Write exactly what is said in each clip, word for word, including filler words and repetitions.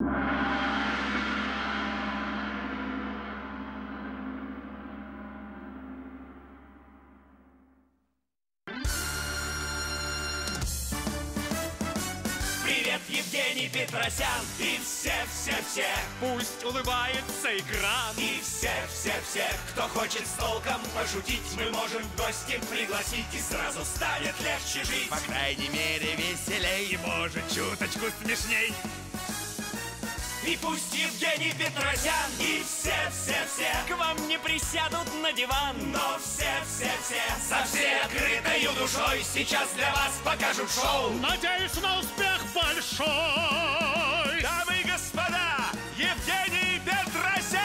Привет, Евгений Петросян и все-все-все. Пусть улыбается экран. И все-все-все, кто хочет с толком пошутить, мы можем в гости пригласить, и сразу станет легче жить. По крайней мере веселей, и может чуточку смешней. И пусть Евгений Петросян и все-все-все к вам не присядут на диван, но все-все-все со всей открытой душой сейчас для вас покажут шоу. Надеюсь на успех большой. Дамы и господа, Евгений Петросян!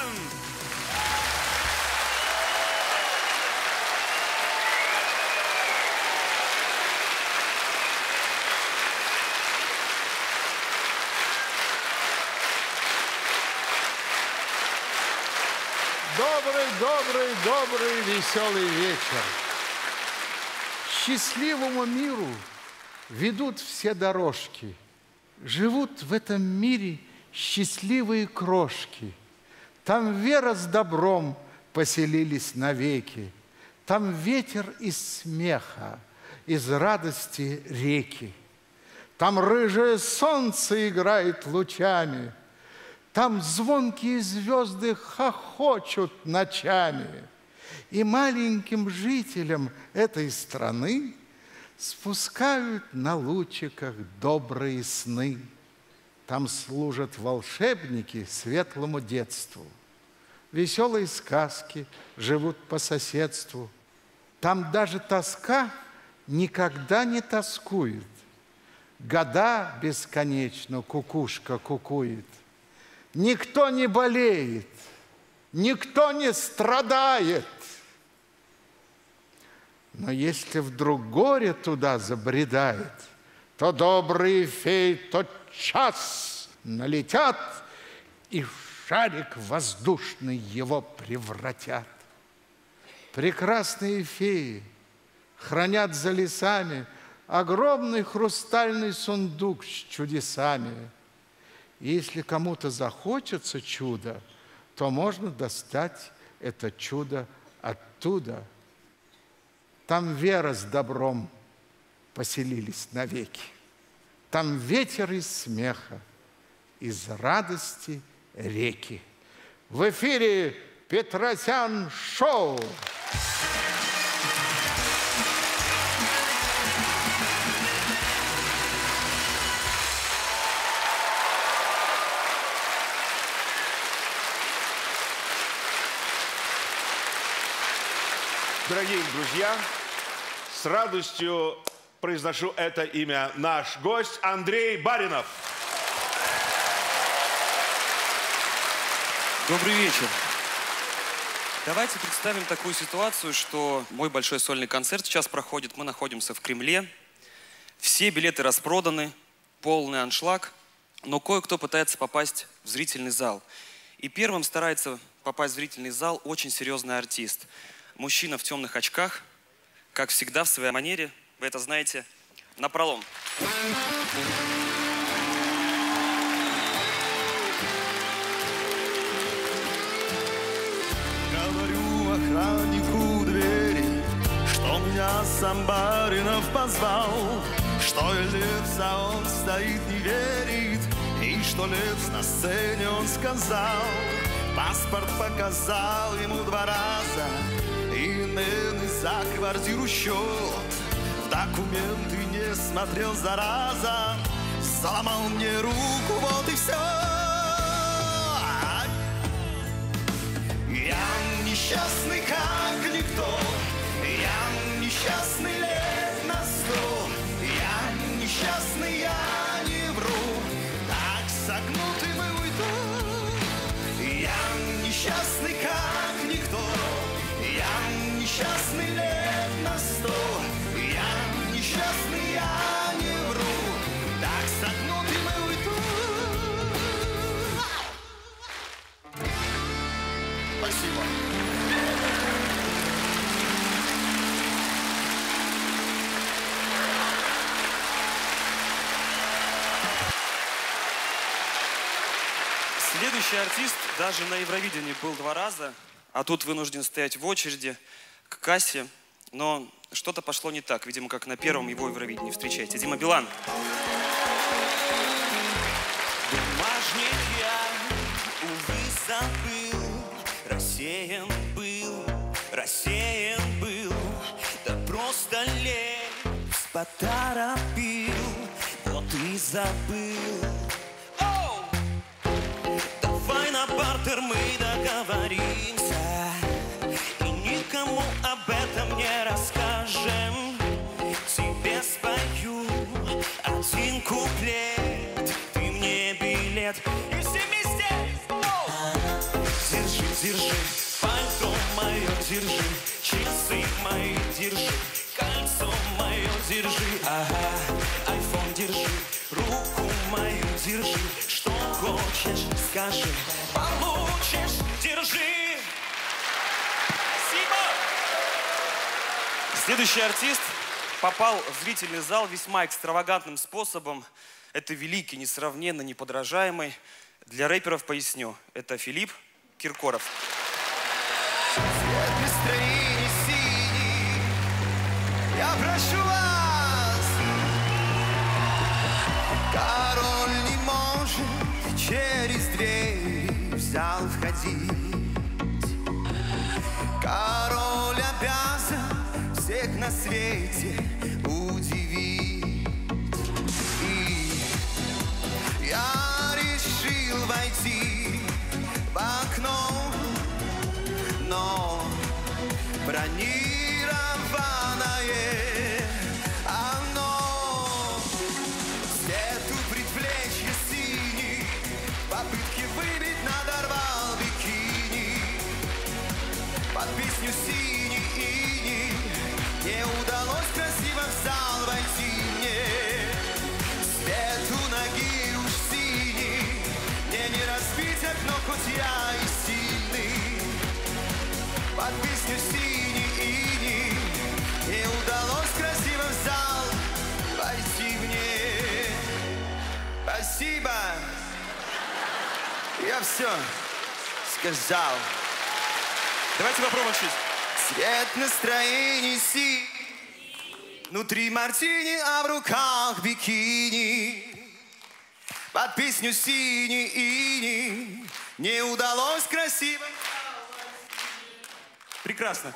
Добрый, добрый, добрый, веселый вечер. Счастливому миру ведут все дорожки. Живут в этом мире счастливые крошки. Там вера с добром поселились навеки. Там ветер из смеха, из радости реки. Там рыжее солнце играет лучами. Там звонкие звезды хохочут ночами, и маленьким жителям этой страны спускают на лучиках добрые сны. Там служат волшебники светлому детству, веселые сказки живут по соседству. Там даже тоска никогда не тоскует, года бесконечно кукушка кукует. Никто не болеет, никто не страдает. Но если вдруг горе туда забредает, то добрые феи тотчас налетят и в шарик воздушный его превратят. Прекрасные феи хранят за лесами огромный хрустальный сундук с чудесами. И если кому-то захочется чудо, то можно достать это чудо оттуда. Там вера с добром поселились навеки. Там ветер из смеха, из радости реки. В эфире Петросян Шоу. Дорогие друзья, с радостью произношу это имя. Наш гость Андрей Баринов. Добрый вечер. Давайте представим такую ситуацию, что мой большой сольный концерт сейчас проходит. Мы находимся в Кремле. Все билеты распроданы, полный аншлаг, но кое-кто пытается попасть в зрительный зал. И первым старается попасть в зрительный зал очень серьезный артист. Мужчина в темных очках, как всегда, в своей манере, вы это знаете, напролом. Говорю охраннику двери, что меня сам Баринов позвал, что Лепс, а он стоит, не верит, и что Лепс на сцене он сказал. Паспорт показал ему два раза, и именный за квартиру счет. В документы не смотрел, зараза, заломал мне руку, вот и все. Я несчастный, как никто, я несчастный лет на сто. Я несчастный, я не вру, так согнутым и уйду. Я несчастный, как никто, я несчастный лет на сто. Я несчастный, я не вру, так согнутым и уйду. Спасибо. Следующий артист даже на Евровидении был два раза, а тут вынужден стоять в очереди к кассе. Но что-то пошло не так, видимо, как на первом его Евровидении. Встречайте, Дима Билан. Бумажник я, увы, забыл, рассеян был, рассеян был, да просто лень поторопил, вот и забыл. Оу! Давай на бартер мы договоримся, и никому об этом не расскажем. Тебе спою один куплет, ты мне билет, и все вместе. Оу! Держи, держи, пальто мое держи, часы мои держи, кольцо мое держи, ага, айфон держи, руку мою держи, что хочешь скажи, получишь, держи. Спасибо. Следующий артист попал в зрительный зал весьма экстравагантным способом. Это великий, несравненно, неподражаемый. Для рэперов поясню. Это Филипп Киркоров. Цвет настроения синий, я прошу вас. Король не может через дверь в зал входить. Король обязан всех на свете удивить. И я решил войти в окно, но бронированное оно. Свету предплечья синий, попытки выбить надорвал бикини. Под песню синий иней не удалось красиво в зал войти мне. Свету ноги уж синий, мне не разбить окно, хоть я и сильный. Под песню синий иней не удалось красиво в зал войти мне. Спасибо. Я все сказал. Давайте попробуем чуть. Цвет настроения синий, внутри мартини, а в руках бикини. Под песню синий иней не удалось красиво. Прекрасно.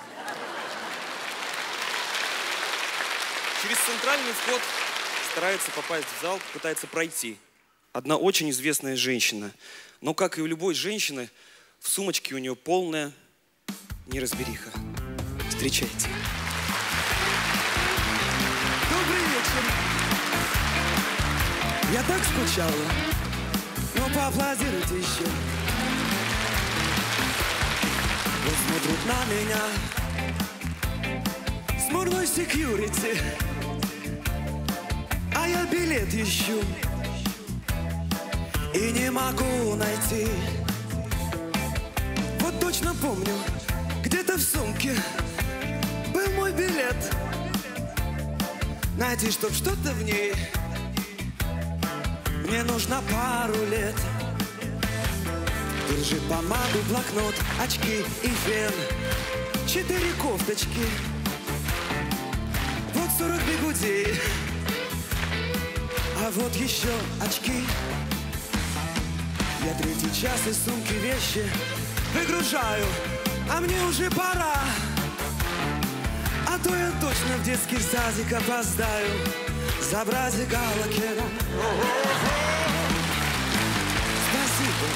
Через центральный вход старается попасть в зал, пытается пройти одна очень известная женщина. Но, как и у любой женщины, в сумочке у нее полная неразбериха. Встречайте. Добрый вечер. Я так скучала, но поаплодируйте еще. Вот смотрит на меня смурной секьюрити, а я билет ищу и не могу найти. Вот точно помню, где-то в сумке был мой билет. Найти, чтоб что-то в ней, мне нужно пару лет. Держи помаду, блокнот, очки и фен, четыре кофточки, вот сорок бигудей, а вот еще очки. Я третий час из сумки вещи выгружаю, а мне уже пора, а то я точно в детский садик опоздаю. Забрать Галакера. Спасибо.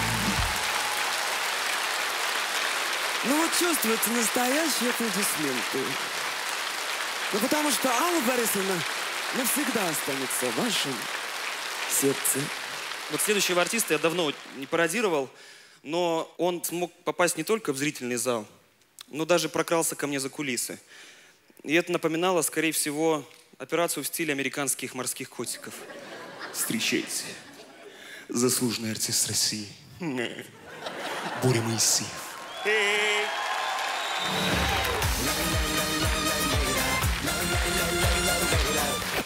Ну вот чувствуется настоящие аплодисменты. Ну потому что Алла Борисовна навсегда останется в вашем сердце. Вот следующего артиста я давно не пародировал, но он смог попасть не только в зрительный зал, но даже прокрался ко мне за кулисы. И это напоминало, скорее всего, операцию в стиле американских морских котиков. Встречайте, заслуженный артист России Боря Моисеев.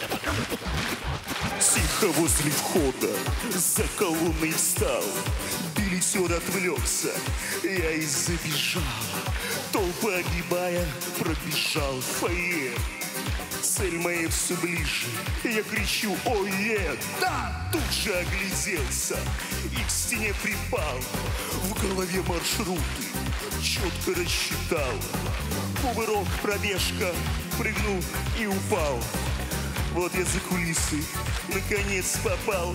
Тихо возле входа за колонной встал пульсер отвлекся, я и забежал. Толпа огибая, пробежал в фойе. Цель моя все ближе, я кричу «Ое!» Да! Тут же огляделся и к стене припал. В голове маршруты четко рассчитал. Кувырок, пробежка, прыгнул и упал. Вот я за кулисы наконец попал.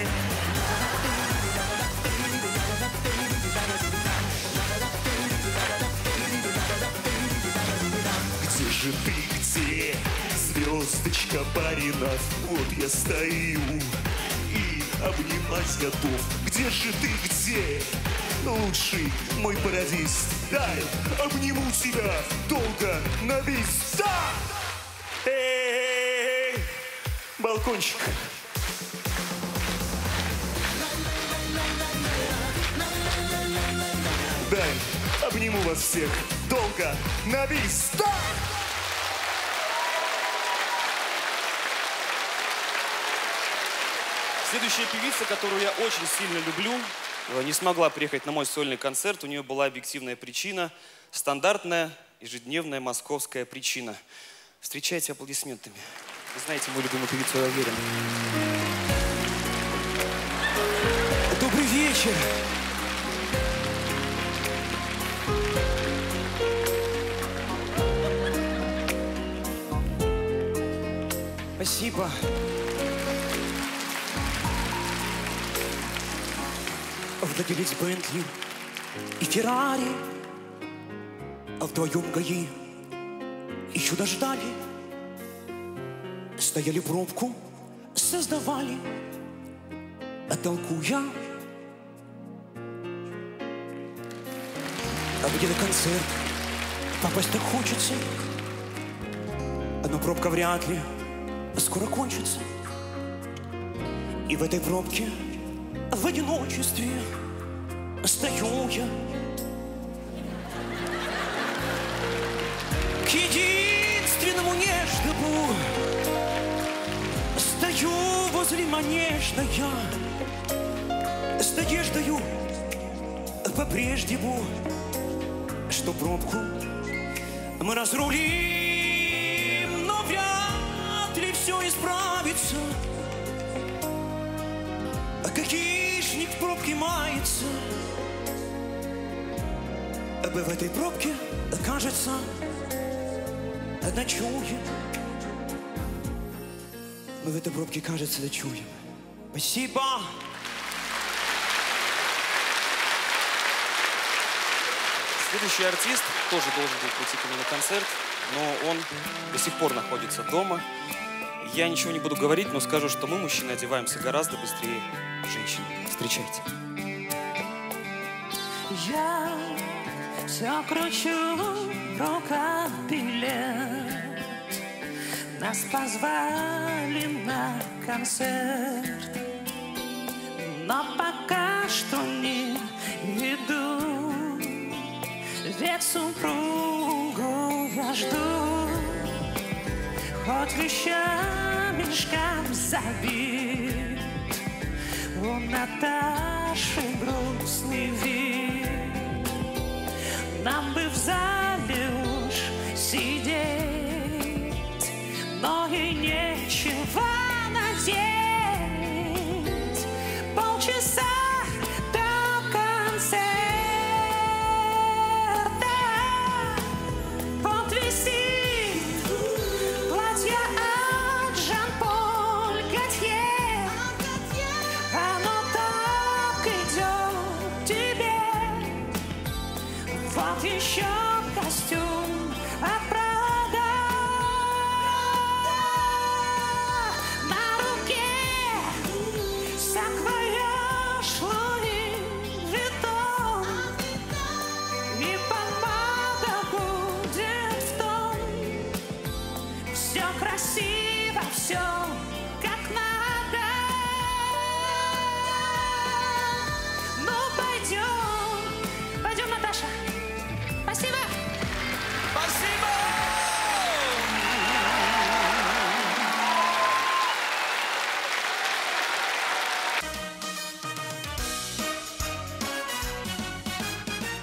Где же ты, где, звездочка Баринов? Вот я стою и обнимать готов. Где же ты, где, лучший мой пародист? Дай, обниму тебя долго на весь. Да! Эй, балкончик. Дай, обниму вас всех долго на весь. Да! Следующая певица, которую я очень сильно люблю, не смогла приехать на мой сольный концерт. У нее была объективная причина. Стандартная, ежедневная московская причина. Встречайте аплодисментами. Вы знаете мою любимую певицу, я уверен. Добрый вечер. Спасибо. Владелец Бентли и Феррари, а вдвоем ГАИ еще дождали. Стояли пробку, создавали, а толкуя. А где на концерт попасть так хочется, но пробка вряд ли скоро кончится. И в этой пробке в одиночестве стою я. К единственному нежному стою возле манежа я. С надеждою по-прежнему, что пробку мы разрулим, но вряд ли все исправится. Гаишник в пробке мается. В этой пробке, кажется, ночуем. Мы в этой пробке, кажется, ночуем. Спасибо. Следующий артист тоже должен был прийти ко мне на концерт, но он до сих пор находится дома. Я ничего не буду говорить, но скажу, что мы, мужчины, одеваемся гораздо быстрее женщин. Встречайте. Я все кручу в руках билет. Нас позвали на концерт, но пока что не иду, ведь супругу я жду. Хоть вещами шкаф забит, у Наташи грустный вид. Нам бы в зале уж сидеть, но и нечего надеть. Полчаса до концерта, вот висит платье от Жан-Поль Готье. Оно так идет тебе. Вот еще костюм от Прада. На руке саквояж Луи Виттон, и помада будет в тон. Все красиво, все как надо. Ну, пойдем, пойдем, Наташа. Спасибо.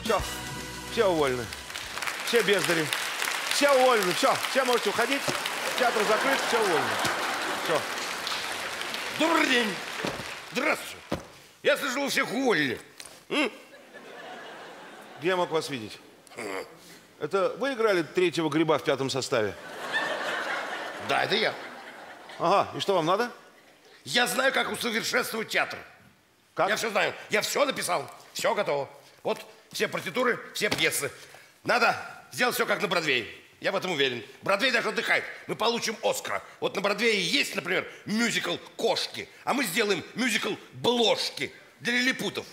Все, все уволены. Все бездари. Все уволены, все. Все можете уходить. Театр закрыт, все уволены. Все. Добрый день. Здравствуйте. Я слышал, вы всех уволили. М? Где я мог вас видеть? Это вы играли третьего гриба в пятом составе? Да, это я. Ага, и что вам надо? Я знаю, как усовершенствовать театр. Как? Я все знаю. Я все написал. Все готово. Вот все партитуры, все пьесы. Надо сделать все как на Бродвее. Я в этом уверен. Бродвей даже отдыхает. Мы получим Оскара. Вот на Бродвее есть, например, мюзикл «Кошки», а мы сделаем мюзикл «Бложки» для лилипутов.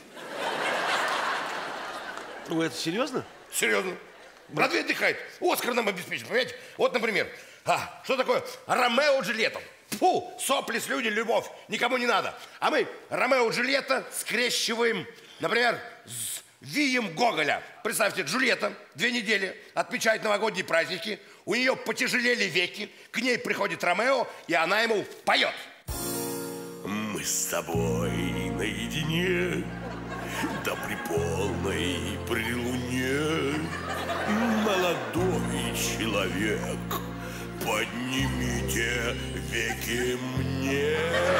Вы это серьезно? Серьезно. Бродвей отдыхает. Оскар нам обеспечен, понимаете? Вот, например, а, что такое Ромео и Джульетта? Фу, сопли, слюни, любовь. Никому не надо. А мы Ромео и Джульетта скрещиваем, например, с Вием Гоголя. Представьте, Джульетта две недели отмечает новогодние праздники. У нее потяжелели веки. К ней приходит Ромео, и она ему поет. Мы с тобой наедине, да при полной при луне. Молодой человек, поднимите веки мне.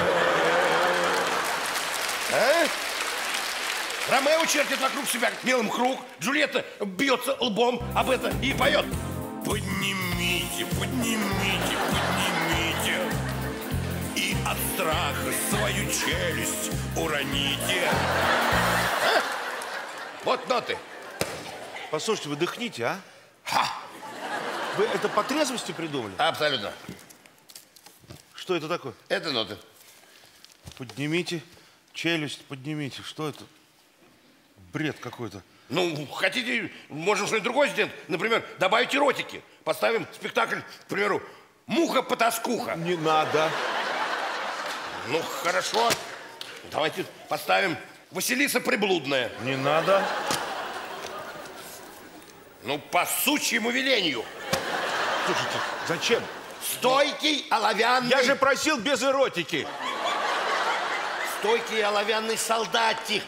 А? Ромео чертит вокруг себя мелом круг, Джульетта бьется лбом об это и поет. Поднимите, поднимите, поднимите, и от страха свою челюсть уроните. А? Вот ноты. Послушайте, вы дыхните, а? Ха! Вы это по трезвости придумали? Абсолютно. Что это такое? Это ноты. Поднимите челюсть, поднимите. Что это? Бред какой-то. Ну, хотите, можем что-нибудь другое сделать. Например, добавить эротики. Поставим спектакль, к примеру, «Муха-потаскуха». Не надо. Ну, хорошо. Давайте поставим «Василиса приблудная». Не надо. Ну, по сучьему велению. Слушайте, зачем? Стойкий оловянный... Я же просил без эротики. Стойкий оловянный солдатик.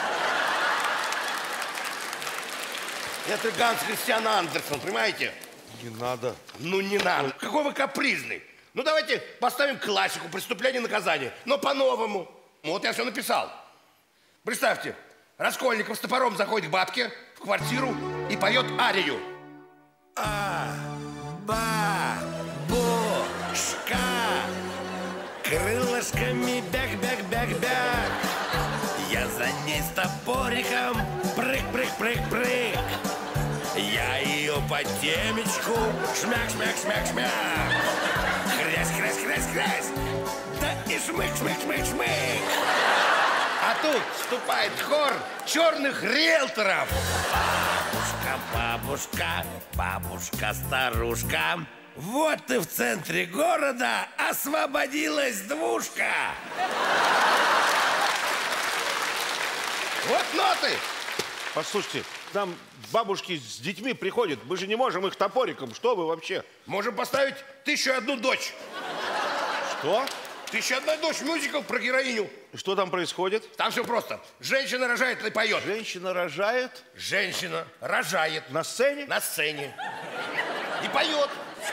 Это Ганс Христиан Андерсон, понимаете? Не надо. Ну, не надо. Какой вы капризный. Ну, давайте поставим классику «Преступление и наказание». Но по-новому. Вот я все написал. Представьте, Раскольников с топором заходит к бабке в квартиру и поет арию. А, ба, бо, шка, крылышками бяк-бяк-бяк-бяк. Я за ней с топориком прыг-прыг-прыг-прыг. Я ее по темечку шмяк-шмяк-шмяк-шмяк. Хрясь-хрясь-хрясь-хрясь. Да и шмык-шмык-шмык-шмык. А тут вступает хор черных риэлторов. Бабушка, бабушка, бабушка-старушка. Вот и в центре города освободилась двушка. Вот ноты. Послушайте, нам бабушки с детьми приходят. Мы же не можем их топориком. Что вы вообще? Можем поставить «Тысячу и одну дочь». Что? «Тысяча и одна дочь» мюзикл про героиню. И что там происходит? Там все просто. Женщина рожает и поет. Женщина рожает? Женщина рожает. На сцене? На сцене. И поет.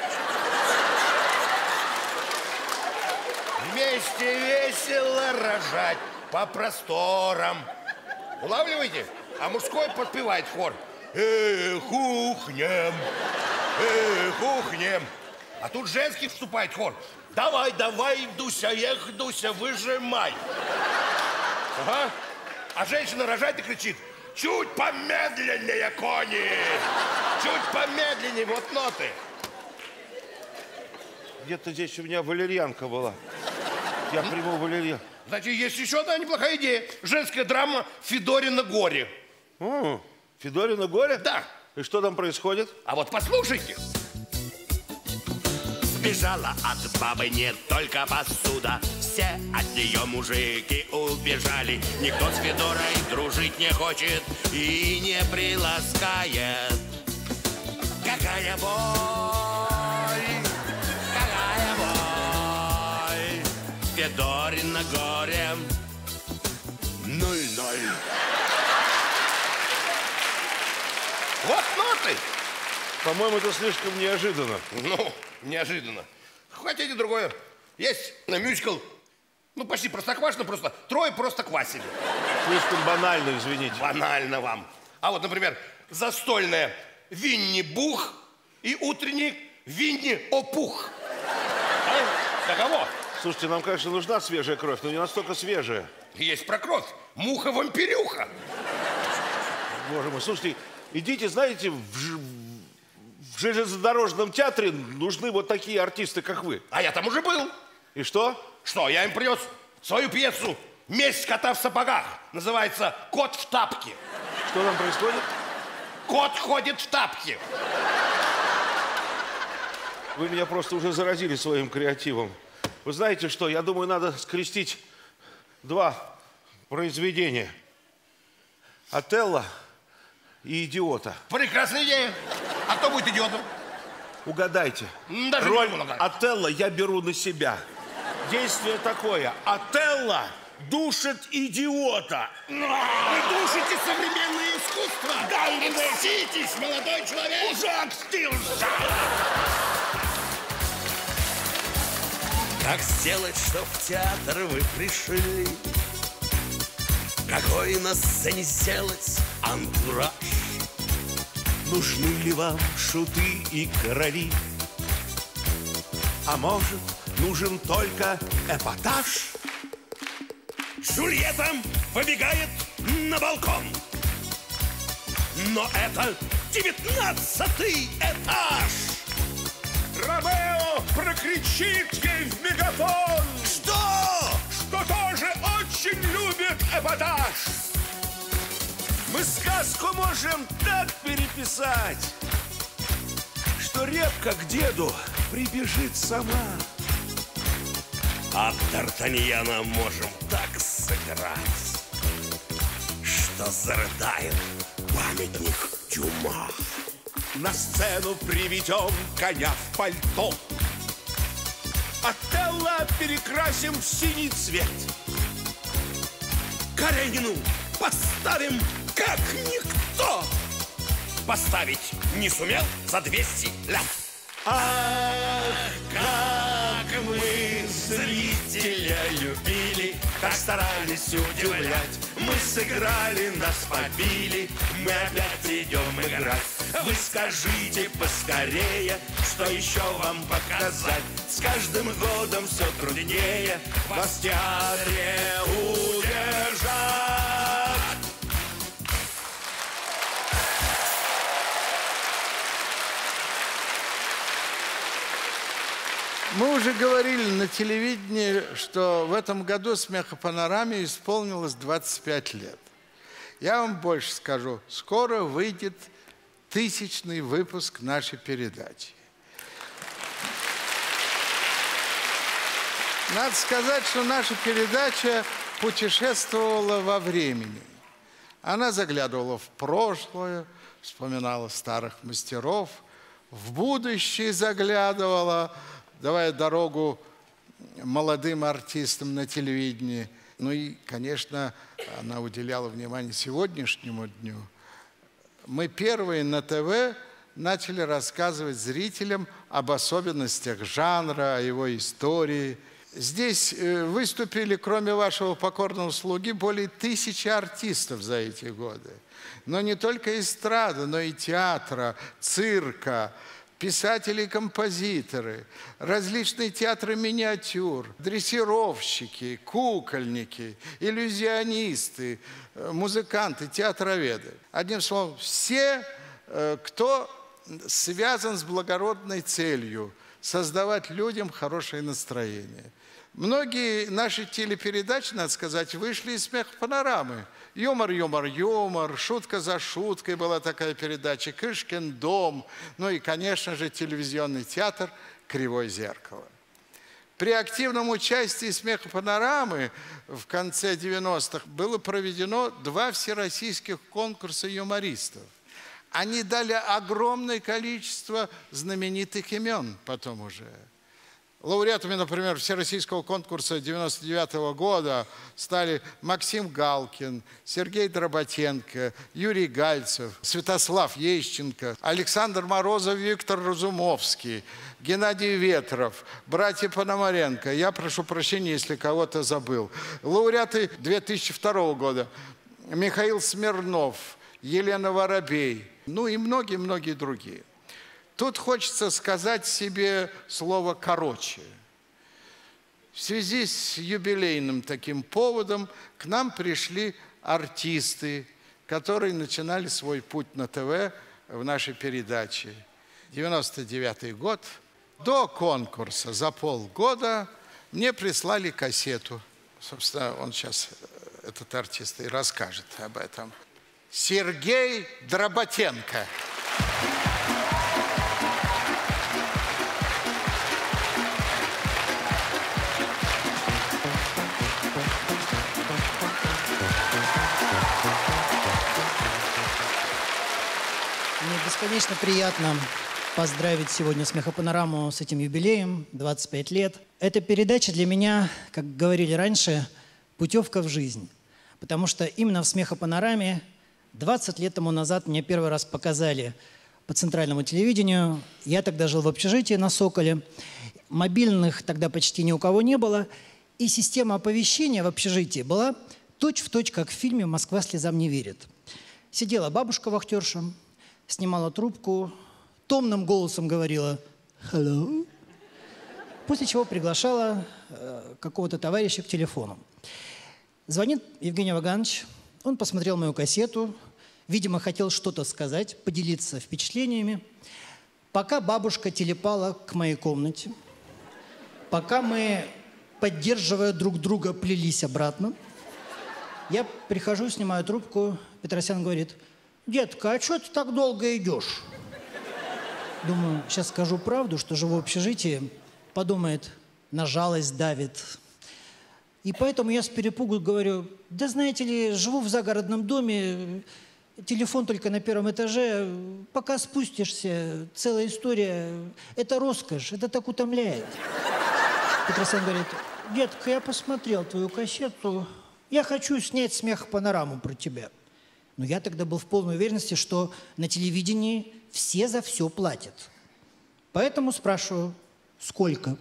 Вместе весело рожать по просторам. Улавливаете? А мужской подпевает хор. Эх, ухнем, эх, ухнем. А тут женский вступает хор. Давай, давай, Дуся, эх, Дуся, выжимай. Ага. А женщина рожает и кричит: чуть помедленнее, кони. Чуть помедленнее, вот ноты. Где-то здесь у меня валерьянка была. Я приму валерьян. Значит, есть еще одна неплохая идея. Женская драма «Федорино горе». О, Федорино горе? Да. И что там происходит? А вот послушайте. Сбежала от бабы не только посуда. Все от нее мужики убежали. Никто с Федорой дружить не хочет и не приласкает. Какая боль, какая боль. Федорино горе. Ноль-ноль. Вот ноты. По-моему, это слишком неожиданно. Ну, неожиданно. Хотите другое? Есть на мюзикл. Ну, почти простоквашино, просто трое просто квасили. Слишком банально, извините. Банально вам. А вот, например, застольная Винни-Бух и утренний Винни-Опух. А? Каково? Слушайте, нам, конечно, нужна свежая кровь, но не настолько свежая. Есть про кровь. Муха-вампирюха. Боже мой, слушайте, идите, знаете, в, ж... в железнодорожном театре нужны вот такие артисты, как вы. А я там уже был. И что? Что, я им принес свою пьесу «Месть кота в сапогах». Называется «Кот в тапке». Что там происходит? Кот ходит в тапке. Вы меня просто уже заразили своим креативом. Вы знаете что, я думаю, надо скрестить два произведения. «Отелло» и «Идиота». Прекрасная идея. А кто будет идиотом? Угадайте. Даже роль не могу Отелло я беру на себя. Действие такое. Отелло душит идиота. Вы душите современное искусство. Да, мститесь, молодой человек. Уже отстился. Как сделать, чтоб в театр вы пришли? Какой на сцене сделать антураж? Нужны ли вам шуты и короли? А может, нужен только эпатаж? Джульетта выбегает на балкон. Но это девятнадцатый этаж. Ромео прокричит ей в мегафон. Что? Что тоже очень любит эпатаж. Мы сказку можем так переписать, что репка к деду прибежит сама. А Д'Артаньяна можем так сыграть, что зарыдает памятник Дюма. На сцену приведем коня в пальто. Отелло перекрасим в синий цвет. Каренину поставим как никто. Поставить не сумел за двести лет. Ах, как мы зрителя любили, как старались удивлять. Мы сыграли, нас побили, мы опять придем играть. Вы скажите поскорее, что еще вам показать. С каждым годом все труднее вас в театре удержать. Мы уже говорили на телевидении, что в этом году «Смехопанораме» исполнилось двадцать пять лет. Я вам больше скажу, скоро выйдет тысячный выпуск нашей передачи. Надо сказать, что наша передача путешествовала во времени. Она заглядывала в прошлое, вспоминала старых мастеров, в будущее заглядывала, давая дорогу молодым артистам на телевидении. Ну и, конечно, она уделяла внимание сегодняшнему дню. Мы первые на ТВ начали рассказывать зрителям об особенностях жанра, о его истории. Здесь выступили, кроме вашего покорного слуги, более тысячи артистов за эти годы. Но не только эстрада, но и театра, цирка, писатели и композиторы, различные театры миниатюр, дрессировщики, кукольники, иллюзионисты, музыканты, театроведы. Одним словом, все, кто связан с благородной целью создавать людям хорошее настроение. Многие наши телепередачи, надо сказать, вышли из «Смехопанорамы». «Юмор, юмор, юмор», «Шутка за шуткой» была такая передача, «Кышкин дом», ну и, конечно же, телевизионный театр «Кривое зеркало». При активном участии «Смехопанорамы» в конце девяностых было проведено два всероссийских конкурса юмористов. Они дали огромное количество знаменитых имен потом уже. Лауреатами, например, Всероссийского конкурса девяносто девятого года стали Максим Галкин, Сергей Дроботенко, Юрий Гальцев, Святослав Ещенко, Александр Морозов, Виктор Разумовский, Геннадий Ветров, братья Пономаренко. Я прошу прощения, если кого-то забыл. Лауреаты две тысячи второго года. Михаил Смирнов, Елена Воробей, ну и многие-многие другие. Тут хочется сказать себе слово «короче». В связи с юбилейным таким поводом к нам пришли артисты, которые начинали свой путь на ТВ в нашей передаче. девяносто девятый год. До конкурса за полгода мне прислали кассету. Собственно, он сейчас, этот артист, и расскажет об этом. Сергей Дроботенко. Мне бесконечно приятно поздравить сегодня «Смехопанораму» с этим юбилеем, двадцать пять лет. Эта передача для меня, как говорили раньше, путевка в жизнь. Потому что именно в «Смехопанораме» двадцать лет тому назад мне первый раз показали по центральному телевидению. Я тогда жил в общежитии на Соколе. Мобильных тогда почти ни у кого не было. И система оповещения в общежитии была точь-в-точь, как в фильме «Москва слезам не верит». Сидела бабушка-вахтерша, снимала трубку, томным голосом говорила «Hello», после чего приглашала э, какого-то товарища к телефону. Звонит Евгений Ваганович, он посмотрел мою кассету, видимо, хотел что-то сказать, поделиться впечатлениями. Пока бабушка телепала к моей комнате, пока мы, поддерживая друг друга, плелись обратно, я прихожу, снимаю трубку, Петросян говорит: «Детка, а что ты так долго идешь?» Думаю, сейчас скажу правду, что живу в общежитии. Подумает, на жалость давит. И поэтому я с перепугу говорю: да знаете ли, живу в загородном доме, телефон только на первом этаже, пока спустишься, целая история. Это роскошь, это так утомляет. Петросян говорит: детка, я посмотрел твою кассету, я хочу снять «Смехопанораму» про тебя. Но я тогда был в полной уверенности, что на телевидении все за все платят. Поэтому спрашиваю: сколько?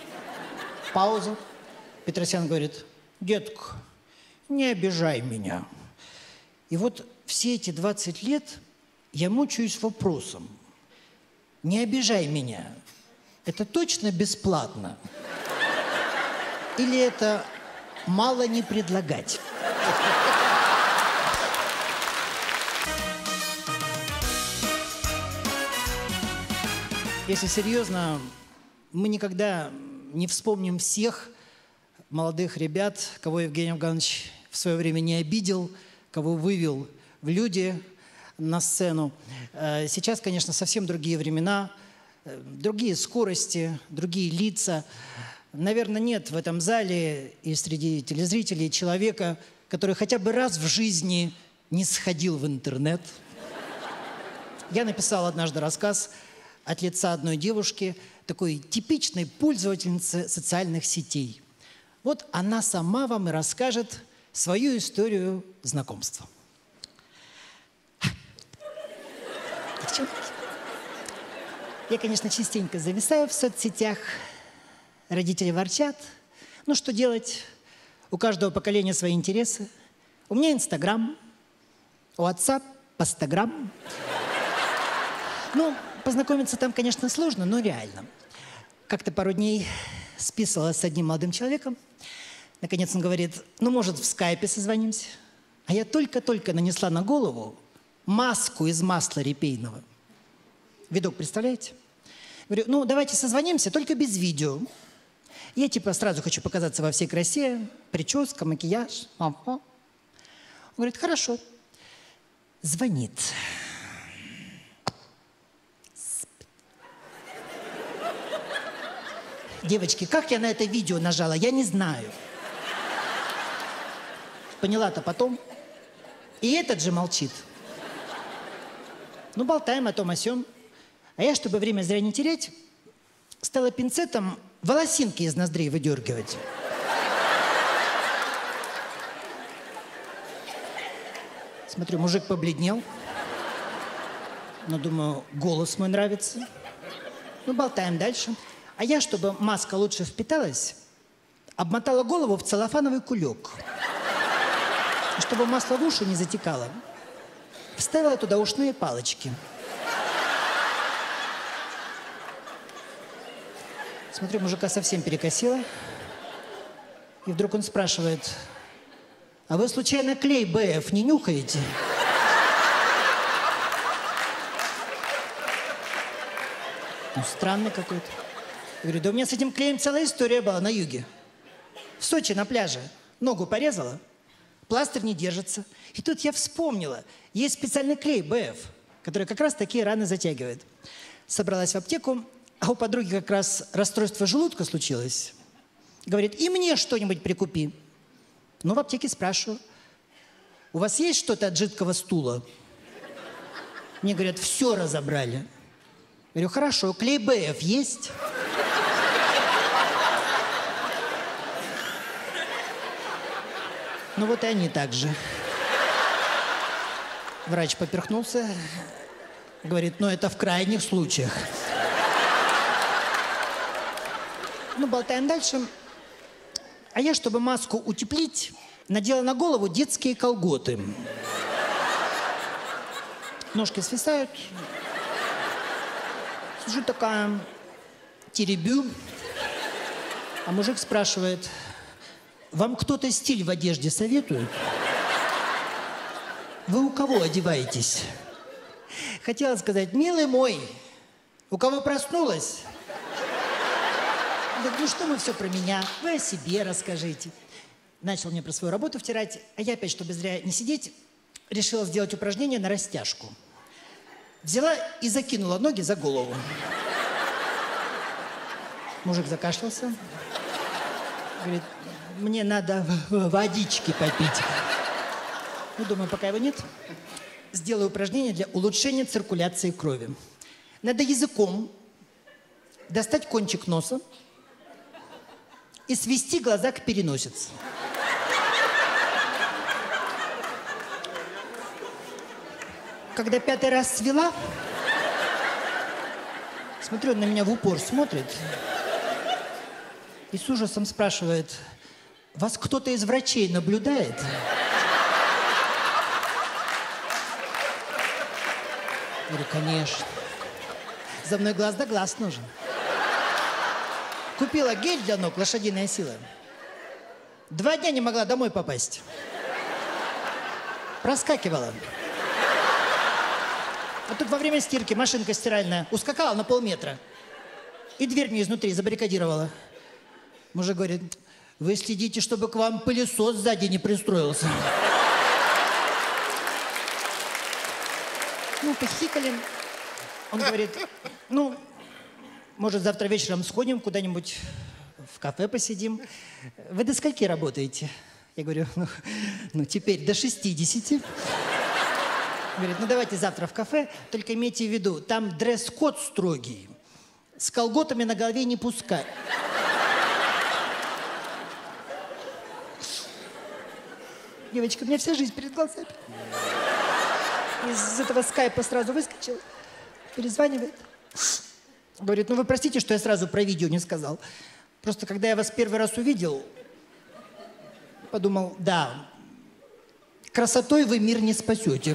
Пауза. Петросян говорит: детка, не обижай меня. И вот все эти двадцать лет я мучаюсь вопросом: не обижай меня. Это точно бесплатно? Или это мало не предлагать? Если серьезно, мы никогда не вспомним всех молодых ребят, кого Евгений Ваганович в свое время не обидел, кого вывел в люди на сцену. Сейчас, конечно, совсем другие времена, другие скорости, другие лица. Наверное, нет в этом зале и среди телезрителей человека, который хотя бы раз в жизни не сходил в интернет. Я написал однажды рассказ от лица одной девушки, такой типичной пользовательницы социальных сетей. Вот она сама вам и расскажет свою историю знакомства. Девчонки, я, конечно, частенько зависаю в соцсетях. Родители ворчат. Ну, что делать? У каждого поколения свои интересы. У меня Инстаграм, у отца Постаграм. Ну, познакомиться там, конечно, сложно, но реально. Как-то пару дней списывалась с одним молодым человеком. Наконец он говорит: ну, может, в скайпе созвонимся? А я только-только нанесла на голову маску из масла репейного. Видок, представляете? Говорю: ну, давайте созвонимся, только без видео. Я типа сразу хочу показаться во всей красе. Прическа, макияж. Он говорит: хорошо. Звонит. Девочки, как я на это видео нажала, я не знаю. Поняла-то потом. И этот же молчит. Ну, болтаем о том, о сём. А я, чтобы время зря не терять, стала пинцетом волосинки из ноздрей выдергивать. Смотрю, мужик побледнел. Но думаю, голос мой нравится. Ну, болтаем дальше. А я, чтобы маска лучше впиталась, обмотала голову в целлофановый кулек. И чтобы масло в уши не затекало, вставила туда ушные палочки. Смотрю, мужика совсем перекосило. И вдруг он спрашивает: а вы случайно клей бэ эф не нюхаете? Ну, странный какой-то. Я говорю, да у меня с этим клеем целая история была на юге. В Сочи на пляже ногу порезала, пластырь не держится. И тут я вспомнила, есть специальный клей бэ эф, который как раз такие раны затягивает. Собралась в аптеку, а у подруги как раз расстройство желудка случилось. Говорит, и мне что-нибудь прикупи. Ну, в аптеке спрашиваю, у вас есть что-то от жидкого стула? Мне говорят, все разобрали. Говорю, хорошо, клей бэ эф есть? Ну вот и они так же. Врач поперхнулся, говорит, ну это в крайних случаях. Ну, болтаем дальше. А я, чтобы маску утеплить, надела на голову детские колготы. Ножки свисают. Сижу такая, теребю. А мужик спрашивает, вам кто-то стиль в одежде советует? Вы у кого одеваетесь? Хотела сказать, милый мой, у кого проснулась? Да ну что мы все про меня? Вы о себе расскажите. Начал мне про свою работу втирать, а я опять, чтобы зря не сидеть, решила сделать упражнение на растяжку. Взяла и закинула ноги за голову. Мужик закашлялся. Говорит, мне надо водички попить. Ну, думаю, пока его нет, сделаю упражнение для улучшения циркуляции крови. Надо языком достать кончик носа и свести глаза к переносице. Когда пятый раз свела, смотрю, он на меня в упор смотрит и с ужасом спрашивает, вас кто-то из врачей наблюдает? Я говорю, конечно. За мной глаз да глаз нужен. Купила гель для ног, лошадиная сила. Два дня не могла домой попасть. Проскакивала. А тут во время стирки машинка стиральная ускакала на полметра. И дверь мне изнутри забаррикадировала. Мужик говорит, вы следите, чтобы к вам пылесос сзади не пристроился. Ну, похихикали. Он говорит, ну, может, завтра вечером сходим куда-нибудь в кафе посидим. Вы до скольки работаете? Я говорю, ну, ну теперь до шестидесяти. Говорит, ну давайте завтра в кафе, только имейте в виду, там дресс-код строгий. С колготами на голове не пускай. Девочка, у меня вся жизнь перед глазами. Из этого скайпа сразу выскочил, перезванивает. Говорит, ну вы простите, что я сразу про видео не сказал. Просто когда я вас первый раз увидел, подумал, да, красотой вы мир не спасете.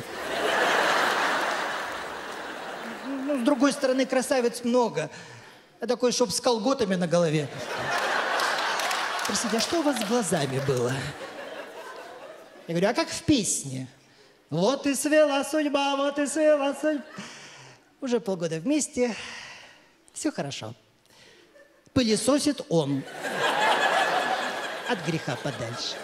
Ну, с другой стороны, красавиц много. А такой, чтоб с колготами на голове. Простите, а что у вас с глазами было? Я говорю, а как в песне? Вот и свела судьба, вот и свела судьба. Уже полгода вместе. Все хорошо. Пылесосит он. От греха подальше.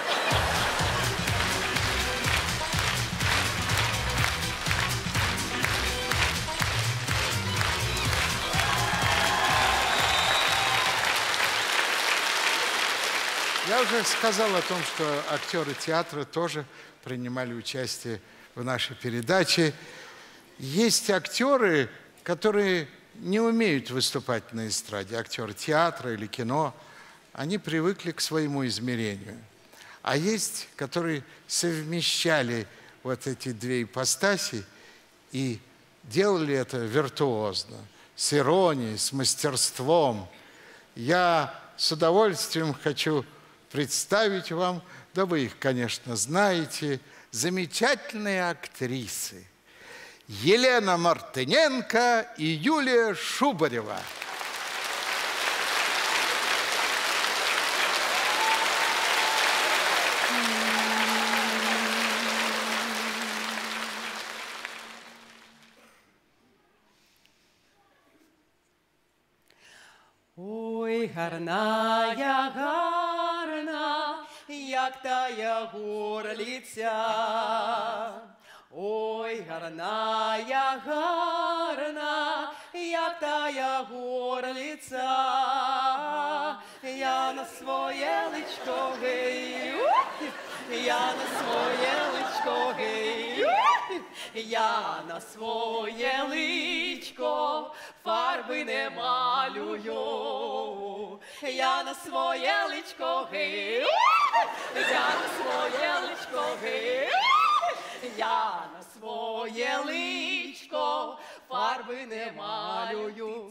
Я уже сказал о том, что актеры театра тоже принимали участие в нашей передаче. Есть актеры, которые не умеют выступать на эстраде, актеры театра или кино. Они привыкли к своему измерению. А есть, которые совмещали вот эти две ипостаси и делали это виртуозно, с иронией, с мастерством. Я с удовольствием хочу представить вам, да вы их, конечно, знаете, замечательные актрисы Елена Мартыненко и Юлия Шубарева. Ой, гарная, гарна, як тая горлиця. Ой, гарная, гарна, як тая горлиця. Я на своє личко гей, я на своє личко гей, я на своє личко фарби не малюю. Я на своє личко гей, я на своє личко гей, я на своє личко фарби не малюю.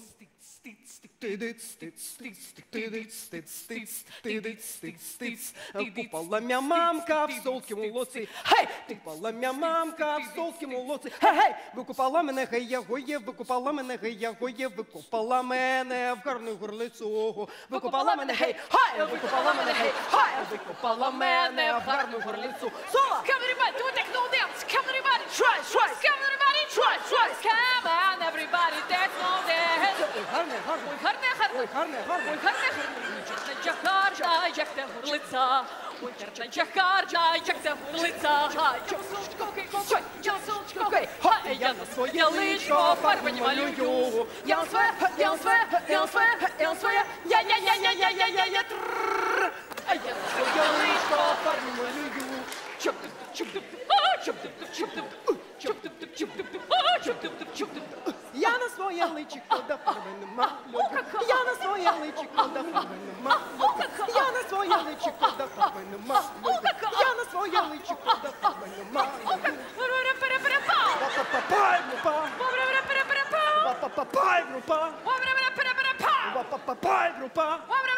Купала мя мамка в солодкому лоці, гей! Купала мя мамка в солодкому лоці, гей! Викупала мене, гей, я гоє, викупала мене, гей, я гоє, викупала мене в гарну горлицю. Викупала мене, гей, гай! Викупала мене, гей, гай! Викупала мене в гарну горлицю. Соло! Come everybody, do a techno dance. Come everybody, try, try. Come everybody, try, try. Come on, everybody, techno dance. Ой, гарне, гарне. Ой, гарне, гарне. Ой, гарне, гарне. Ой, гарне, гарне. Чахарджа, харджа, як те горлиця. Ой, чахарджа, харджа, як те горлиця. Чосунчко, гей, чой, чосунчко, гей. Хай, я на своє личко фарби не малюю. Я на своє, я на своє, я на своє, я на своє, я, я, я, я, я, я, я, я, трррррр. А я на своє личко фарби не малюю. Чоп-туп, чоп-туп, а, чоп-туп, чоп-туп, чоп-туп, чоп-туп, а, чоп-туп, чоп-туп. Я на своє личико да фарби не малюю. Я на своє личико да фарби не малюю. Я на своє личико да фарби не малюю. Я на своє личико да фарби не малюю. Папа-папай, група. Папа-папай, група. Папа-папай, група.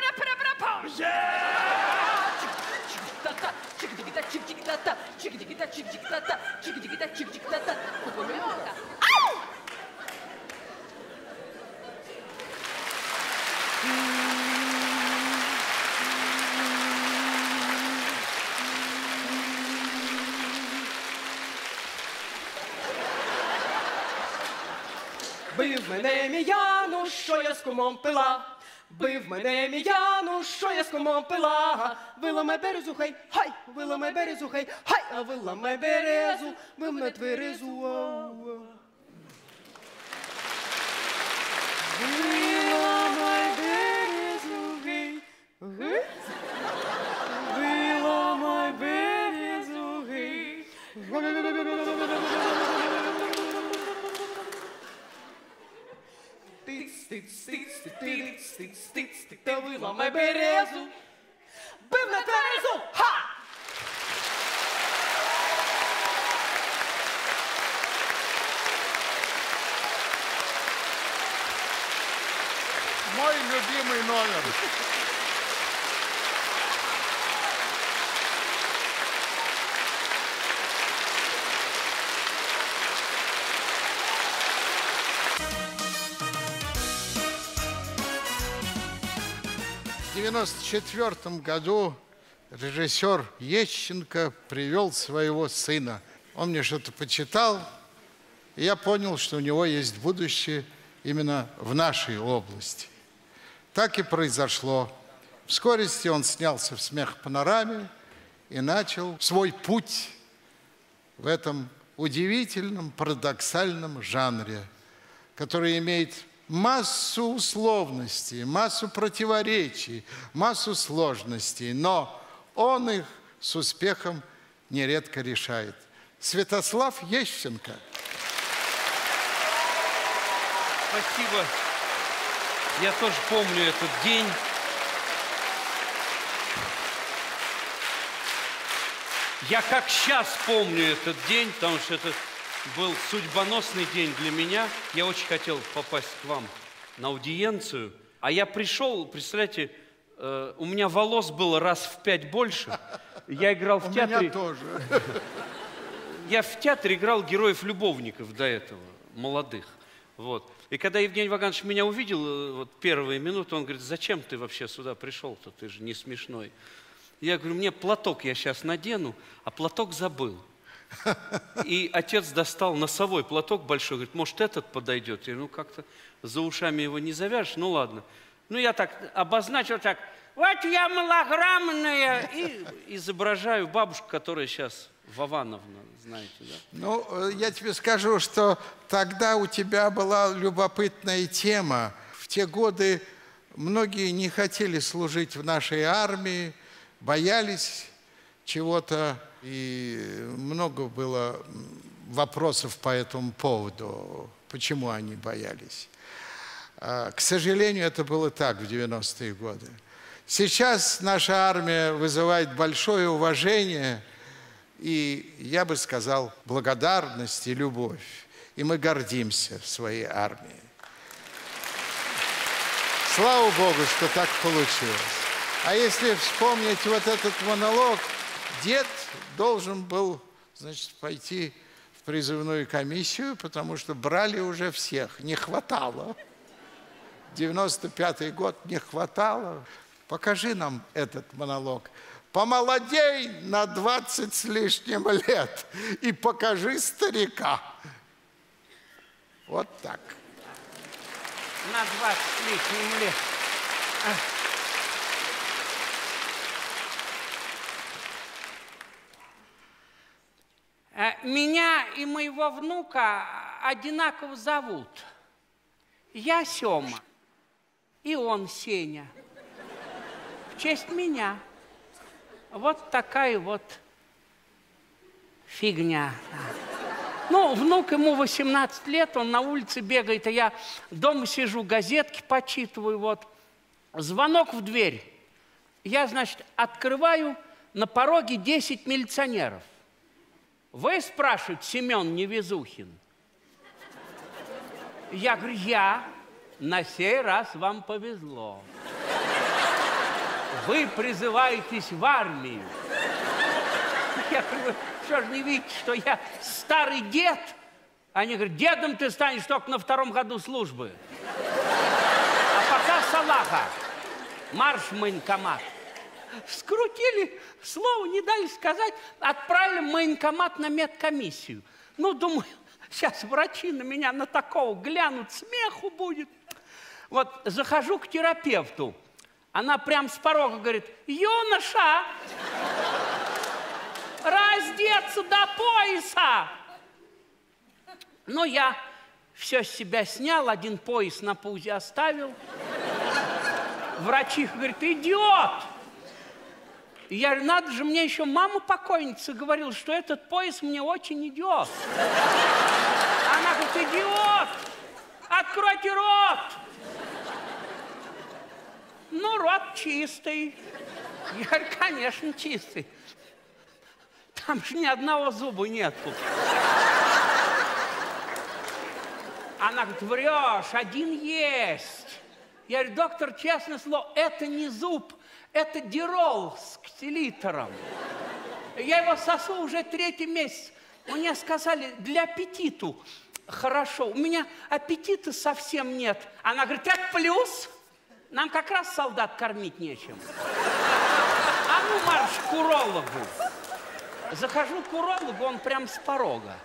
Чик-чик-та-та, чик-чик-та-та, чик-чик-та-та, чик-чик-та-та, чик-чик-та-та. Бив мене міяну, що я з кумом пила. Бив мене міяну, що я з кумом пила. Виламе березу, хай, хай, виламе березу, хай, хай, а виламе березу, виламе тверезу. Виламе березу, гей, гей. Виламе березу, гей. Тиц-тиц-тиц-тиц-тиц-тиц-тиц, та виламе березу. Бив на тверезу, ха! Мой любимый номер. В девяносто четвёртом году режиссер Ещенко привел своего сына. Он мне что-то почитал, и я понял, что у него есть будущее именно в нашей области. Так и произошло. Вскоре он снялся в «Смехопанораме» и начал свой путь в этом удивительном, парадоксальном жанре, который имеет массу условностей, массу противоречий, массу сложностей, но он их с успехом нередко решает. Святослав Ещенко. Спасибо. Я тоже помню этот день. Я как сейчас помню этот день, потому что это был судьбоносный день для меня. Я очень хотел попасть к вам на аудиенцию. А я пришел, представляете, э, у меня волос было раз в пять больше. Я играл в театре. У меня тоже. Я в театре играл героев-любовников до этого, молодых. Вот. И когда Евгений Ваганович меня увидел, вот первые минуты, он говорит: зачем ты вообще сюда пришел-то, ты же не смешной. Я говорю: мне платок я сейчас надену, а платок забыл. И отец достал носовой платок большой, говорит: может, этот подойдет? Я говорю: ну, как-то за ушами его не завяжешь, ну, ладно. Ну, я так обозначил так: вот я малограмотная, и изображаю бабушку, которая сейчас Вовановна, знаете, да? Ну, я тебе скажу, что тогда у тебя была любопытная тема. В те годы многие не хотели служить в нашей армии, боялись чего-то, и много было вопросов по этому поводу, почему они боялись. К сожалению, это было так в девяностые годы. Сейчас наша армия вызывает большое уважение и, я бы сказал, благодарность и любовь. И мы гордимся своей армией. Слава Богу, что так получилось. А если вспомнить вот этот монолог, дед должен был, значит, пойти в призывную комиссию, потому что брали уже всех, не хватало. девяносто пятый год не хватало. Покажи нам этот монолог. Помолодей на двадцать с лишним лет и покажи старика. Вот так. На двадцать с лишним лет. Меня и моего внука одинаково зовут. Я Сёма, и он Сеня. В честь меня. Вот такая вот фигня. Ну, внук ему восемнадцать лет, он на улице бегает, а я дома сижу, газетки почитываю, вот. Звонок в дверь. Я, значит, открываю, на пороге десять милиционеров. Вы, спрашивает Семен Невезухин? Я говорю: я. На сей раз вам повезло. Вы призываетесь в армию. Я говорю: что ж не видите, что я старый дед? Они говорят: дедом ты станешь только на втором году службы. А пока салаха. Марш в военкомат. Скрутили, слово не дали сказать, отправили в военкомат на медкомиссию. Ну, думаю, сейчас врачи на меня на такого глянут, смеху будет. Вот захожу к терапевту. Она прям с порога говорит: юноша, раздеться до пояса. Ну, я все с себя снял, один пояс на пузе оставил. Врачиха говорит: идиот. Я говорю: надо же, мне еще мама покойница говорила, что этот пояс мне очень идет. Она говорит: идиот, откройте рот. Ну, рот чистый. Я говорю: конечно, чистый. Там же ни одного зуба нету. Она говорит: врешь, один есть. Я говорю: доктор, честное слово, это не зуб, это дирол с ксилитером. Я его сосу уже третий месяц. Мне сказали, для аппетиту хорошо. У меня аппетита совсем нет. Она говорит: это плюс. Нам как раз солдат кормить нечем. А ну, марш к урологу. Захожу к урологу, он прям с порога.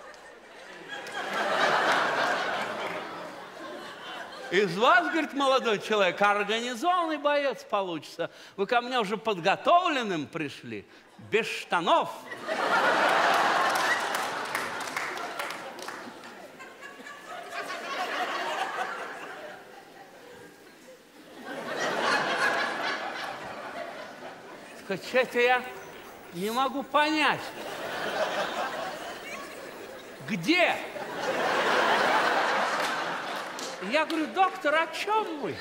Из вас, говорит, молодой человек, организованный боец получится. Вы ко мне уже подготовленным пришли, без штанов. Что-то я не могу понять. Где? Я говорю, доктор, о чем вы?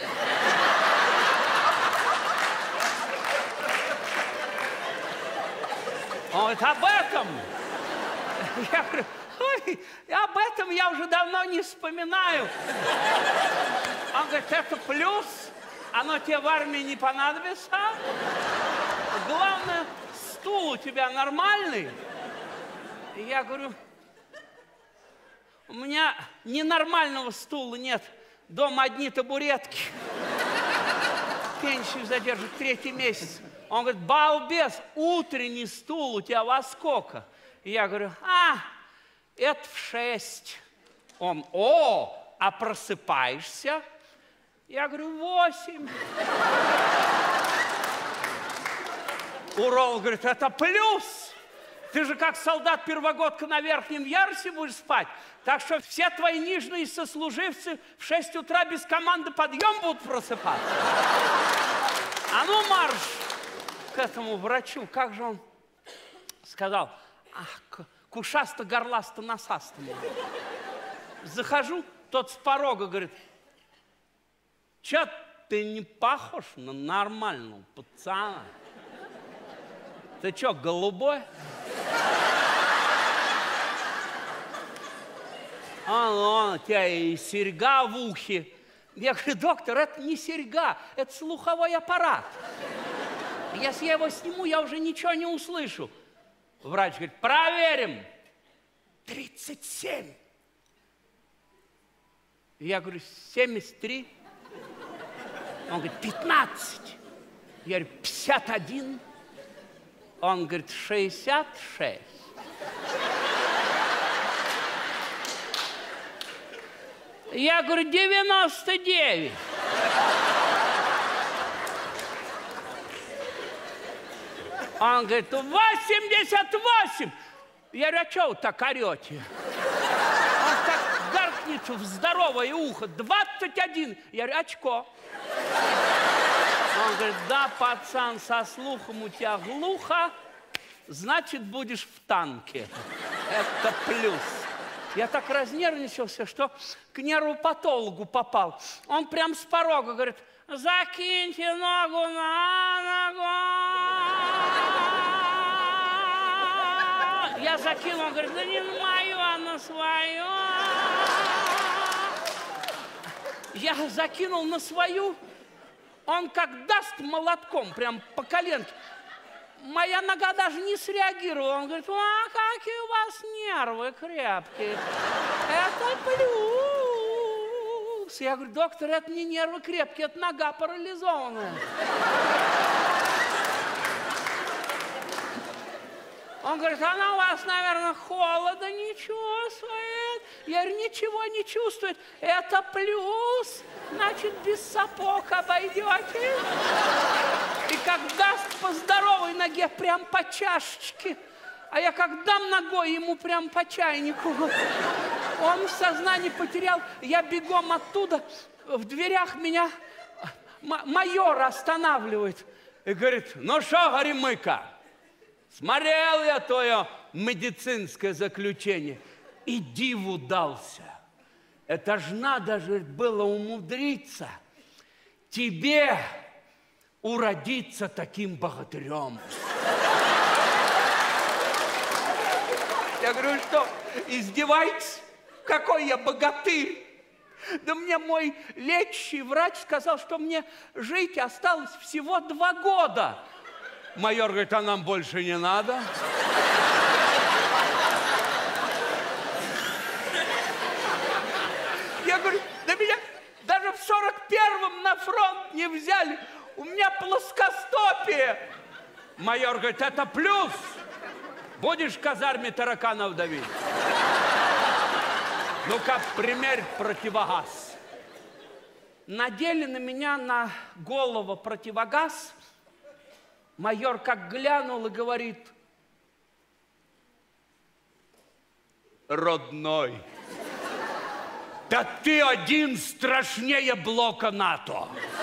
Он говорит, об этом. Я говорю, ой, об этом я уже давно не вспоминаю. Он говорит, это плюс, оно тебе в армии не понадобится. Главное, стул у тебя нормальный. И я говорю, у меня ненормального стула нет. Дома одни табуретки. Пенсию задержит третий месяц. Он говорит, балбес, утренний стул у тебя во сколько? И я говорю, а, это в шесть. Он, о, а просыпаешься? Я говорю, восемь. Урол говорит, это плюс. Ты же как солдат-первогодка на верхнем ярусе будешь спать. Так что все твои нижние сослуживцы в шесть утра без команды подъем будут просыпаться. А ну марш к этому врачу. Как же он сказал? Ах, кушасто-горласто-носастому. Захожу, тот с порога говорит, чё ты не похож на нормального пацана? Ты чё, голубой? А, ну, у тебя и серьга в ухе. Я говорю, доктор, это не серьга, это слуховой аппарат. Если я его сниму, я уже ничего не услышу. Врач говорит, проверим. тридцать семь. Я говорю, семьдесят три. Он говорит, пятнадцать. Я говорю, пятьдесят один. Он говорит, шестьдесят шесть. Я говорю, девяносто девять. Он говорит, восемьдесят восемь. Я говорю, а что вы так орете? Он так гаркнет в здоровое ухо. двадцать один. Я говорю, очко. Он говорит, да, пацан, со слухом у тебя глухо, значит, будешь в танке. Это плюс. Я так разнервничался, что к нервопатологу попал. Он прям с порога говорит, закиньте ногу на ногу. Я закинул, он говорит, да не на мою, а на свою. Я закинул на свою. Он как даст молотком, прям по коленке. Моя нога даже не среагировала. Он говорит, а какие у вас нервы крепкие. Это плюс. Я говорю, доктор, это не нервы крепкие, это нога парализованная. Он говорит, она у вас, наверное, холода не чувствует. Я говорю, ничего не чувствует. Это плюс. Значит, без сапог обойдете. И как даст по здоровой ноге, прям по чашечке. А я как дам ногой ему прям по чайнику. Он сознание потерял. Я бегом оттуда. В дверях меня майор останавливает. И говорит, ну что, Горемыка, смотрел я твое медицинское заключение и диву дался. Это ж надо же было умудриться тебе уродиться таким богатырем. Я говорю, что, издеваетесь? Какой я богатырь? Да мне мой лечащий врач сказал, что мне жить осталось всего два года. Майор говорит, а нам больше не надо. Я говорю, да меня даже в сорок первом на фронт не взяли. У меня плоскостопие. Майор говорит, это плюс. Будешь в казарме тараканов давить. Ну-ка, примерь противогаз. Надели на меня на голову противогаз. Майор как глянул и говорит, родной, да ты один страшнее блока НАТО.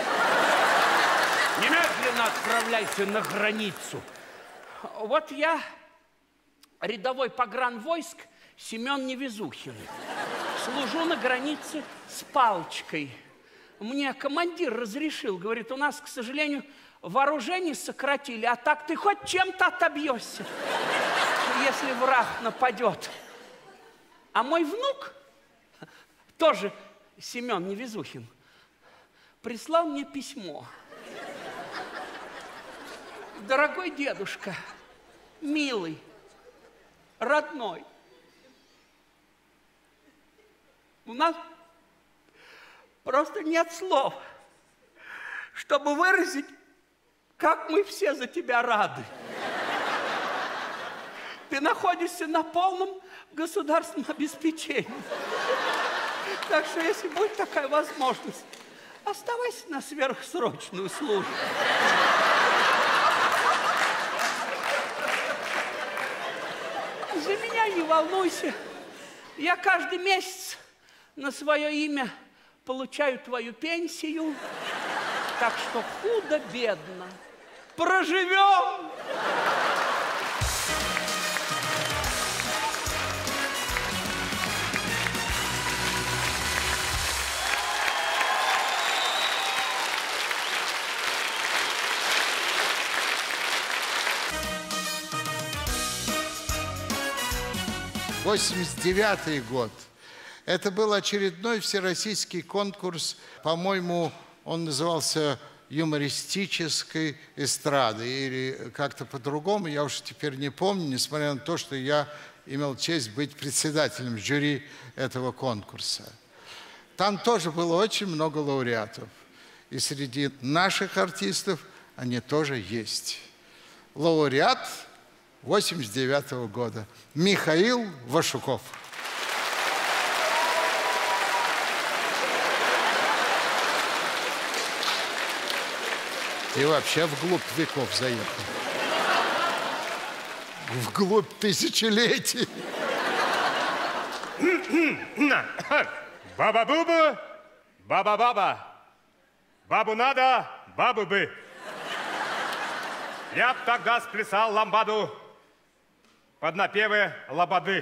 Немедленно отправляйся на границу. Вот я, рядовой погранвойск Семен Невезухин. Служу на границе с палочкой. Мне командир разрешил, говорит, у нас, к сожалению, вооружение сократили, а так ты хоть чем-то отобьешься, если враг нападет. А мой внук, тоже Семен Невезухин, прислал мне письмо. Дорогой дедушка, милый, родной, у нас просто нет слов, чтобы выразить, как мы все за тебя рады. Ты находишься на полном государственном обеспечении. Так что, если будет такая возможность, оставайся на сверхсрочную службу. За меня не волнуйся. Я каждый месяц на свое имя получаю твою пенсию. Так что худо-бедно проживем. восемьдесят девятый год. Это был очередной всероссийский конкурс, по-моему, он назывался юмористической эстрады или как-то по-другому, я уж теперь не помню, несмотря на то, что я имел честь быть председателем жюри этого конкурса. Там тоже было очень много лауреатов, и среди наших артистов они тоже есть. Лауреат восемьдесят девятого года Михаил Вашуков. И вообще вглубь веков заехал. Вглубь тысячелетий. Баба-буба, баба-баба. Бабу надо, бабу бы. Я б тогда сплясал ламбаду под напевы лободы.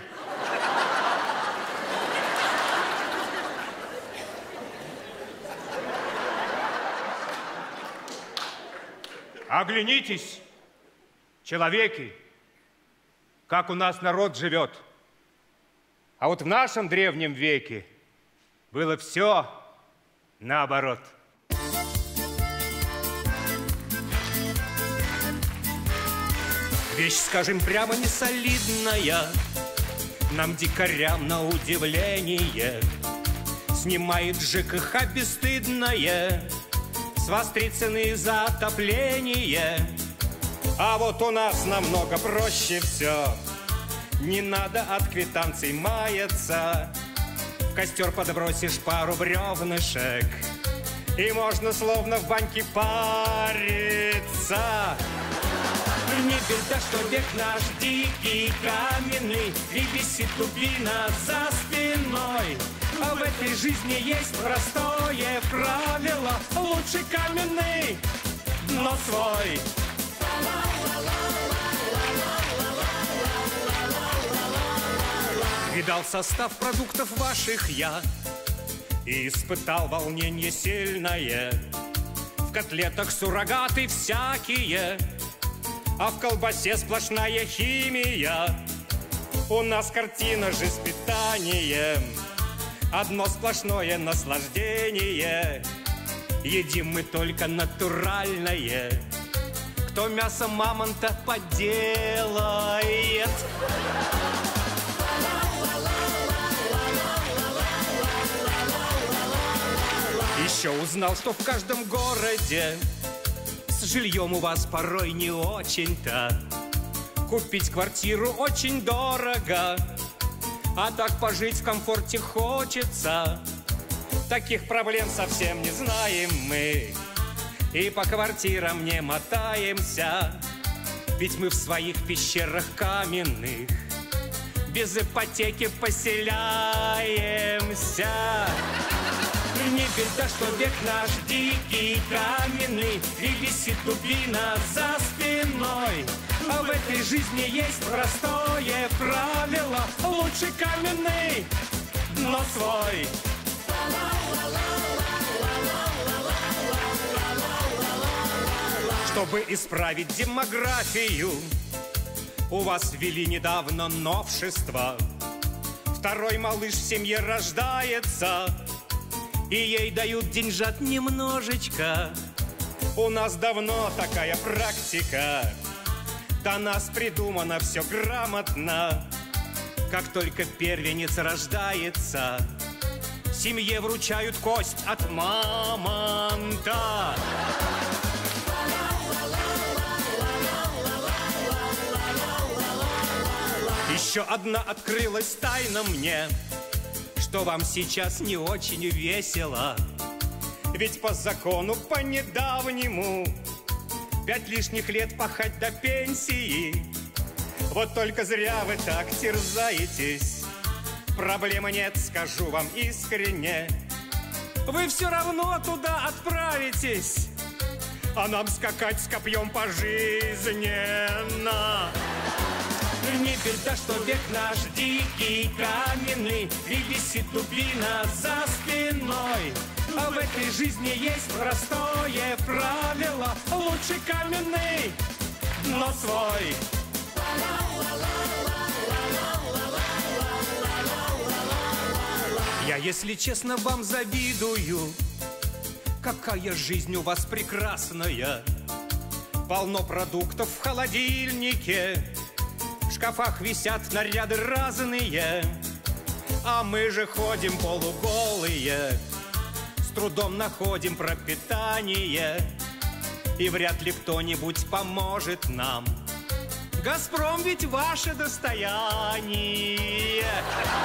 Оглянитесь, человеки, как у нас народ живет. А вот в нашем древнем веке было все наоборот. Вещь, скажем прямо, не солидная, нам, дикарям, на удивление. Снимает ЖКХ бесстыдное с вас три цены за отопление. А вот у нас намного проще все. Не надо от квитанций маяться. В костер подбросишь пару бревнышек, и можно словно в баньке париться. Не беда, что век наш дикий, каменный, и висит дубина за спиной. А в этой жизни есть простое правило: лучше каменный, но свой. Видал состав продуктов ваших я и испытал волнение сильное. В котлетах суррогаты всякие, а в колбасе сплошная химия. У нас картина же с питанием, одно сплошное наслаждение. Едим мы только натуральное. Кто мясо мамонта поделает? Еще узнал, что в каждом городе с жильем у вас порой не очень-то. Купить квартиру очень дорого, а так пожить в комфорте хочется. Таких проблем совсем не знаем мы, и по квартирам не мотаемся. Ведь мы в своих пещерах каменных без ипотеки поселяемся. Не беда, что век наш дикий, каменный, и висит дубина за спиной. А в этой жизни есть простое правило: лучше каменный, но свой. Чтобы исправить демографию, у вас ввели недавно новшество. Второй малыш в семье рождается, и ей дают деньжат немножечко. У нас давно такая практика, до нас придумано все грамотно. Как только первенец рождается, семье вручают кость от мамонта. Еще одна открылась тайна мне, что вам сейчас не очень весело. Ведь по закону, по недавнему, пять лишних лет пахать до пенсии. Вот только зря вы так терзаетесь. Проблемы нет, скажу вам искренне. Вы все равно туда отправитесь, а нам скакать с копьем пожизненно. Не беда, что век наш дикий, каменный, и висит дубина за спиной. А в этой жизни есть простое правило: лучше каменный, но свой. Я, если честно, вам завидую. Какая жизнь у вас прекрасная. Полно продуктов в холодильнике, в шкафах висят наряды разные, а мы же ходим полуголые, с трудом находим пропитание, и вряд ли кто-нибудь поможет нам. Газпром ведь ваше достояние.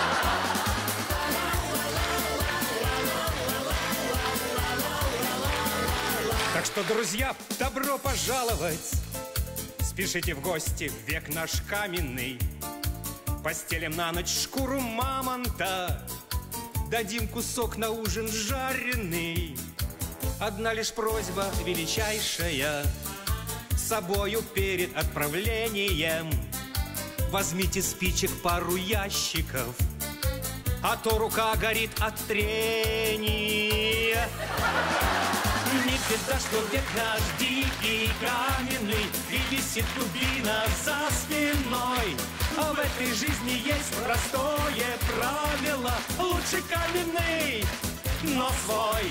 Так что, друзья, добро пожаловать. Спешите в гости в век наш каменный. Постелим на ночь шкуру мамонта, дадим кусок на ужин жареный. Одна лишь просьба величайшая: с собою перед отправлением возьмите спичек пару ящиков, а то рука горит от трения. Не беда, что век наш дикий, каменный, и висит дубина за спиной. А в этой жизни есть простое правило: лучше каменный, но свой.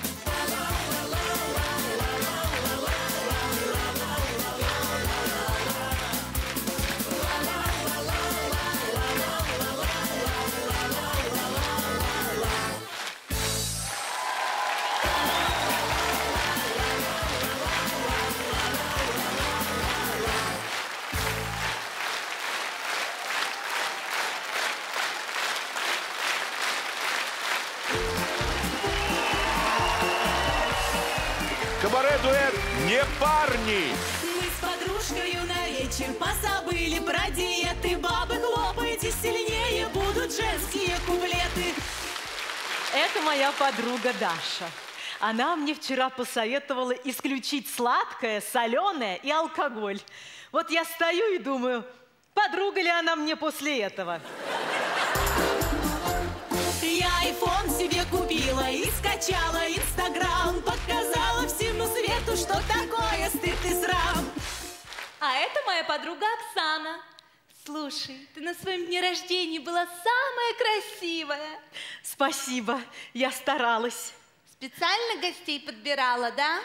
Кабаре-дуэт «Не парни». Мы с подружкой на вечер позабыли про диеты. Бабы, хлопайте сильнее, будут женские куплеты. Это моя подруга Даша. Она мне вчера посоветовала исключить сладкое, соленое и алкоголь. Вот я стою и думаю, подруга ли она мне после этого? Я айфон себе купила и скачала Инстаграм, показала всему свету, что такое стыд и срам. А это моя подруга Оксана. Слушай, ты на своем дне рождения была самая красивая. Спасибо, я старалась. Специально гостей подбирала, да?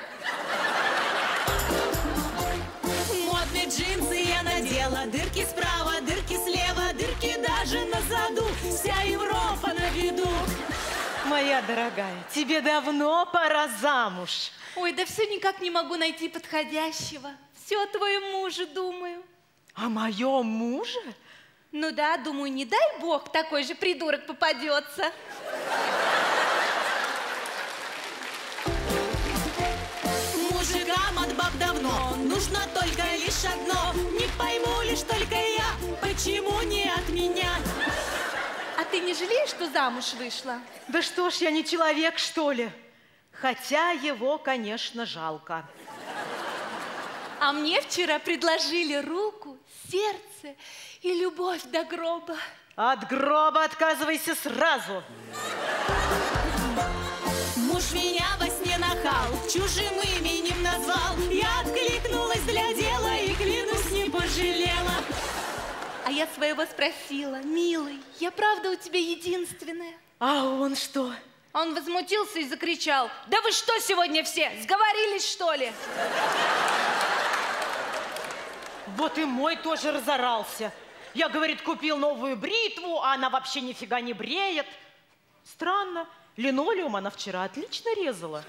Модные джинсы я надела, дырки справа, дырки слева, дырки даже на заду. Вся Европа на виду. Моя дорогая, тебе давно пора замуж. Ой, да все никак не могу найти подходящего. Все о твоем муже думаю. О моем муже? Ну да, думаю, не дай бог такой же придурок попадется. Мужикам от баб давно нужно только лишь одно. Не пойму лишь только я, почему не от меня. А ты не жалеешь, что замуж вышла? Да что ж, я не человек, что ли? Хотя его, конечно, жалко. А мне вчера предложили руку, сердце и любовь до гроба. От гроба отказывайся сразу. Муж меня во сне нахал, чужим именем назвал. Я откликнулась для дела и, клянусь, не пожалела. А я своего спросила: милый, я правда у тебя единственная? А он что? Он возмутился и закричал: да вы что сегодня все, сговорились что ли? Вот и мой тоже разорался. Я, говорит, купил новую бритву, а она вообще нифига не бреет. Странно. Линолеум она вчера отлично резала.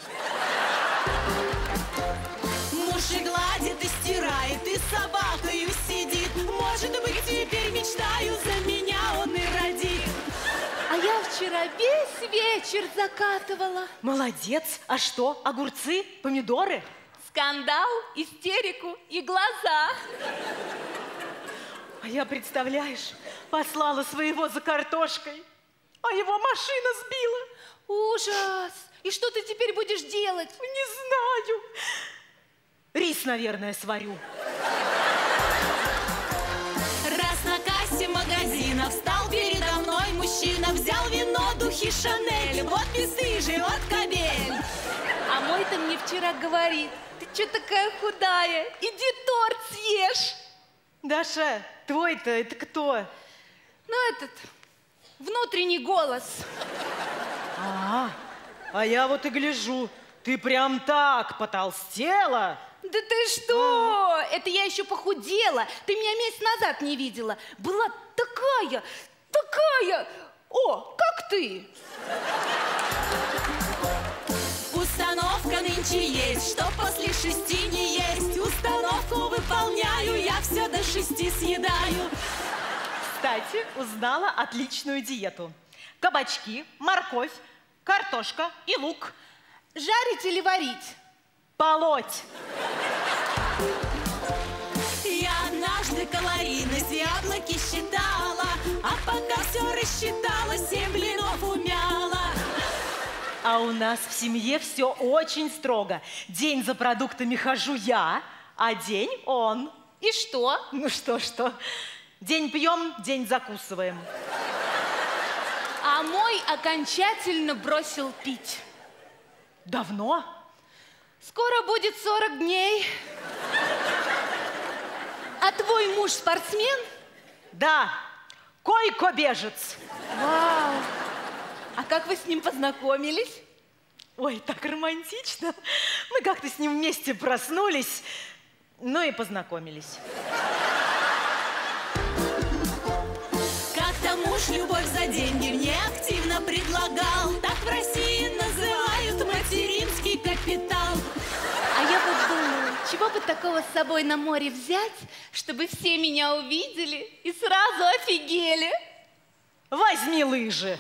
Муж и гладит, и стирает, и с собакою сидит. Может быть, теперь мечтаю, за меня он и родит. А я вчера весь вечер закатывала. Молодец. А что, огурцы, помидоры? Скандал, истерику и глаза. А я, представляешь, послала своего за картошкой, а его машина сбила. Ужас! И что ты теперь будешь делать? Не знаю. Рис, наверное, сварю. Раз на кассе магазина встал передо мной мужчина, взял вино, духи Шанель, вот бесстыжий, вот кобель. А мой-то мне вчера говорит: ты что такая худая? Иди торт съешь. Даша, твой-то это кто? Ну, этот, внутренний голос. А, а я вот и гляжу, ты прям так потолстела. Да ты что? А. Это я еще похудела. Ты меня месяц назад не видела. Была такая, такая. О, как ты. Установка нынче есть, что после шести не есть. Установку выполняю, я все до шести съедаю. Кстати, узнала отличную диету. Кабачки, морковь, картошка и лук. Жарить или варить? Полоть. Я однажды калорийность яблоки считала, а пока все рассчитала, семь блинов умяла. А у нас в семье все очень строго. День за продуктами хожу я, а день он. И что? Ну что-что. День пьем, день закусываем. А мой окончательно бросил пить. Давно? Скоро будет сорок дней. А твой муж спортсмен? Да, койкобежец. Вау! А как вы с ним познакомились? Ой, так романтично. Мы как-то с ним вместе проснулись, ну и познакомились. Как-то муж любовь за деньги мне активно предлагал. Так в России называют материнский капитал. А я вот думаю, чего бы такого с собой на море взять, чтобы все меня увидели и сразу офигели? Возьми лыжи.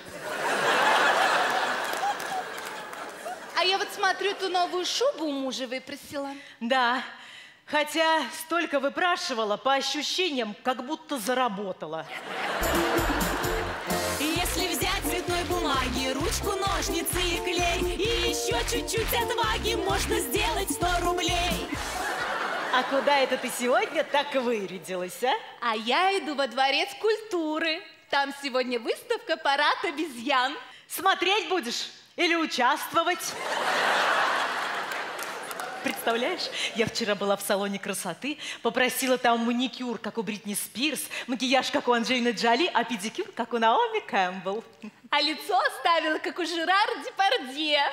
А я вот смотрю, ту новую шубу у мужа выпросила. Да, хотя столько выпрашивала, по ощущениям, как будто заработала. Если взять цветной бумаги, ручку, ножницы и клей, и еще чуть-чуть отваги, можно сделать сто рублей. А куда это ты сегодня так вырядилась, а? А я иду во дворец культуры. Там сегодня выставка «Парад обезьян». Смотреть будешь или участвовать? Представляешь, я вчера была в салоне красоты, попросила там маникюр, как у Бритни Спирс, макияж, как у Анджелины Джоли, а педикюр, как у Наоми Кэмпбелл. А лицо оставила, как у Жерар Депардье.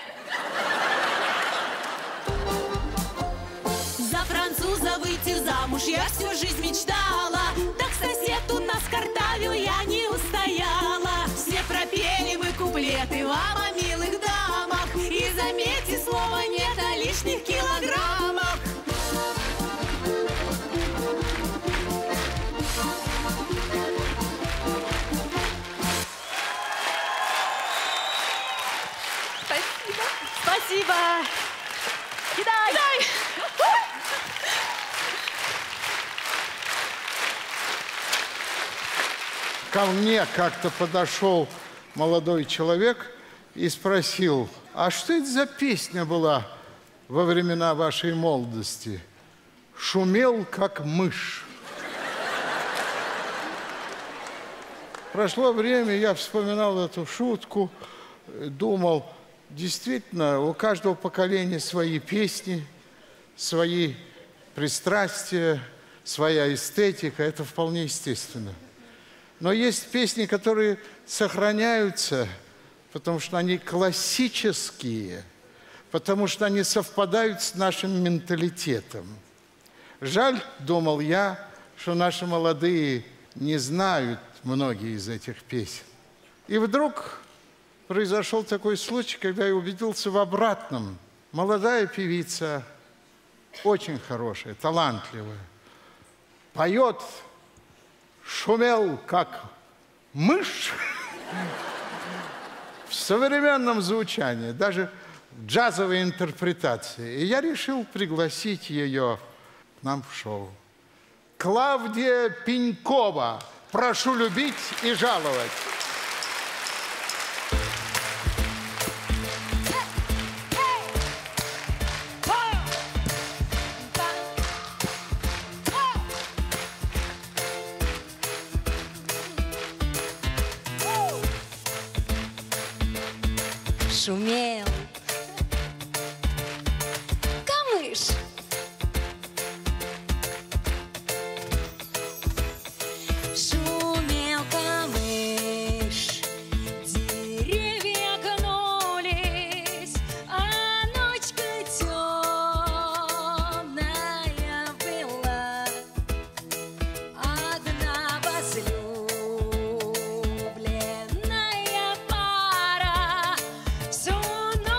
За француза выйти замуж я всю жизнь мечтала. Так сосед у нас картавил, я не устояла. Все пропели мы куплеты вам о милых дамах. И заметьте, слова нет о лишних килограммах. Спасибо. Спасибо. Кидай. Кидай. Ко мне как-то подошел молодой человек и спросил: а что это за песня была во времена вашей молодости? «Шумел, как мышь». Прошло время, я вспоминал эту шутку, думал, действительно, у каждого поколения свои песни, свои пристрастия, своя эстетика, это вполне естественно. Но есть песни, которые сохраняются, потому что они классические, потому что они совпадают с нашим менталитетом. Жаль, думал я, что наши молодые не знают многие из этих песен. И вдруг произошел такой случай, когда я убедился в обратном. Молодая певица, очень хорошая, талантливая, поет, шумел, как мышь, в современном звучании, даже в джазовой интерпретации. И я решил пригласить ее к нам в шоу. Клавдия Пенькова. Прошу любить и жаловать. Шумел камыш, шумел камыш, деревья гнулись, а ночка темная была, одна возлюбленная пара всю ночь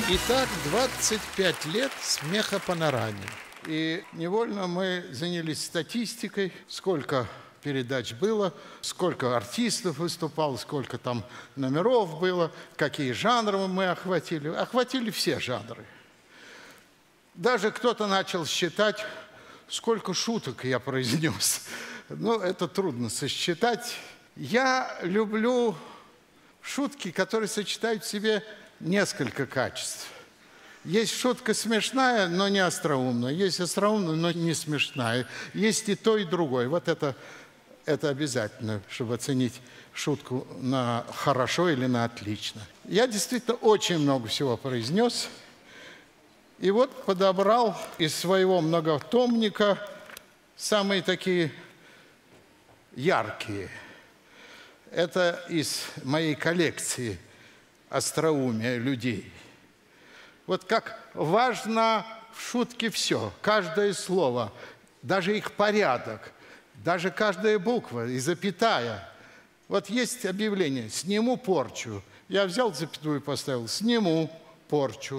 Итак, двадцать пять лет смеха панораме. И невольно мы занялись статистикой, сколько передач было, сколько артистов выступало, сколько там номеров было, какие жанры мы охватили. Охватили все жанры. Даже кто-то начал считать, сколько шуток я произнес. Ну, это трудно сосчитать. Я люблю шутки, которые сочетают в себе несколько качеств. Есть шутка смешная, но не остроумная. Есть остроумная, но не смешная. Есть и то, и другое. Вот это, это обязательно, чтобы оценить шутку на хорошо или на отлично. Я действительно очень много всего произнес. И вот подобрал из своего многотомника самые такие яркие. Это из моей коллекции остроумия людей. Вот как важно в шутке все, каждое слово, даже их порядок, даже каждая буква и запятая. Вот есть объявление «сниму порчу». Я взял запятую и поставил «сниму порчу».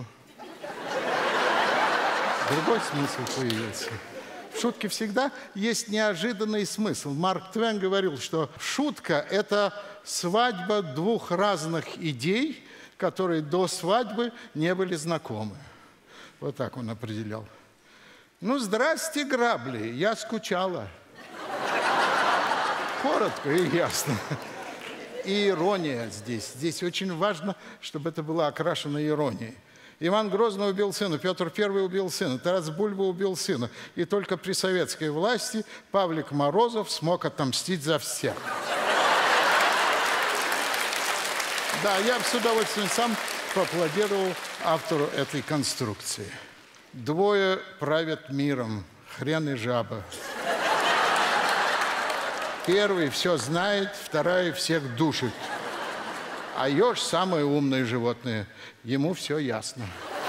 Другой смысл появился. В шутке всегда есть неожиданный смысл. Марк Твен говорил, что шутка – это свадьба двух разных идей, которые до свадьбы не были знакомы. Вот так он определял. Ну, здрасте, грабли, я скучала. Коротко и ясно. И ирония здесь. Здесь очень важно, чтобы это было окрашено иронией. Иван Грозный убил сына, Петр Первый убил сына, Тарас Бульба убил сына. И только при советской власти Павлик Морозов смог отомстить за всех. Да, я с удовольствием сам поаплодировал автору этой конструкции. Двое правят миром, хрен и жаба. Первый все знает, вторая всех душит. А еж самое умное животное. Ему все ясно.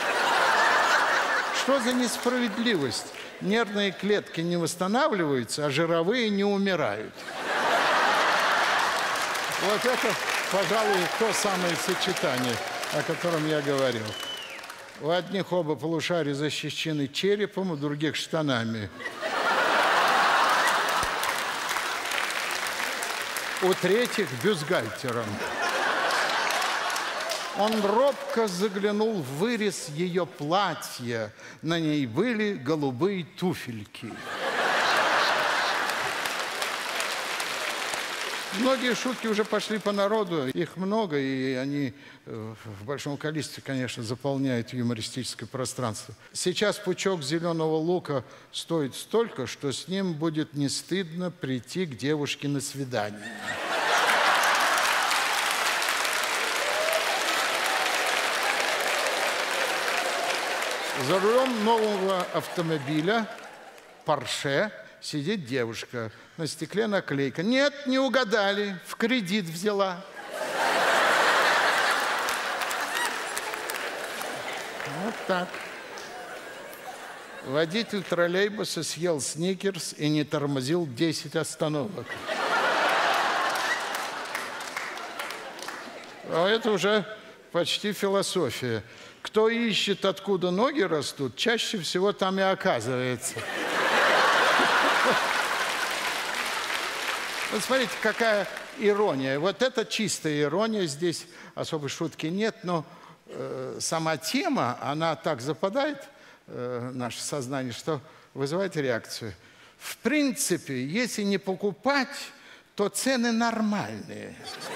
Что за несправедливость? Нервные клетки не восстанавливаются, а жировые не умирают. Вот это, пожалуй, то самое сочетание, о котором я говорил. У одних оба полушария защищены черепом, у других штанами. У третьих бюстгальтером. Он робко заглянул в вырез ее платья. На ней были голубые туфельки. Многие шутки уже пошли по народу. Их много, и они в большом количестве, конечно, заполняют юмористическое пространство. Сейчас пучок зеленого лука стоит столько, что с ним будет не стыдно прийти к девушке на свидание. За рулем нового автомобиля Porsche сидит девушка. На стекле наклейка. Нет, не угадали, в кредит взяла. Вот так. Водитель троллейбуса съел сникерс и не тормозил десять остановок. А это уже почти философия. Кто ищет, откуда ноги растут, чаще всего там и оказывается. Вот смотрите, какая ирония. Вот это чистая ирония, здесь особой шутки нет, но э, сама тема, она так западает э, в наше сознание, что вызывает реакцию. В принципе, если не покупать, то цены нормальные.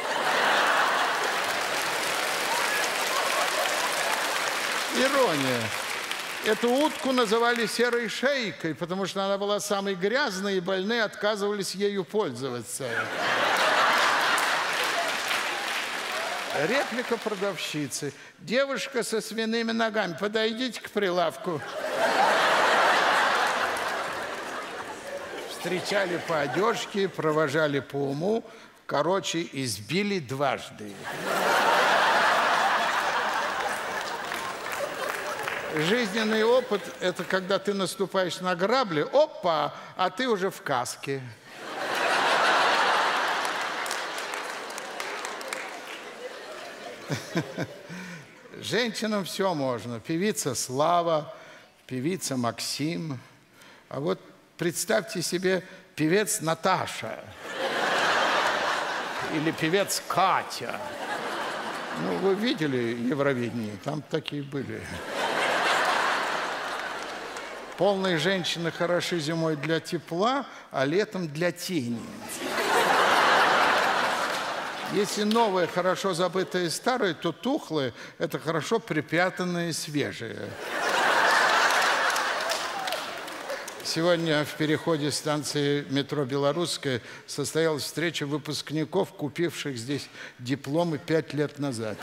Ирония. Эту утку называли серой шейкой, потому что она была самой грязной, и больные отказывались ею пользоваться. Реплика продавщицы. Девушка со свиными ногами, подойдите к прилавку. Встречали по одежке, провожали по уму, короче, избили дважды. Жизненный опыт – это когда ты наступаешь на грабли, опа, а ты уже в каске. женщинам все можно. Певица Слава, певица Максим. А вот представьте себе певец Наташа или певец Катя. Ну, вы видели Евровидение? Там такие были. Полные женщины хороши зимой для тепла, а летом для тени. Если новое, хорошо забытое и старое, то тухлое – это хорошо припрятанное и свежее. Сегодня в переходе станции метро «Белорусская» состоялась встреча выпускников, купивших здесь дипломы пять лет назад.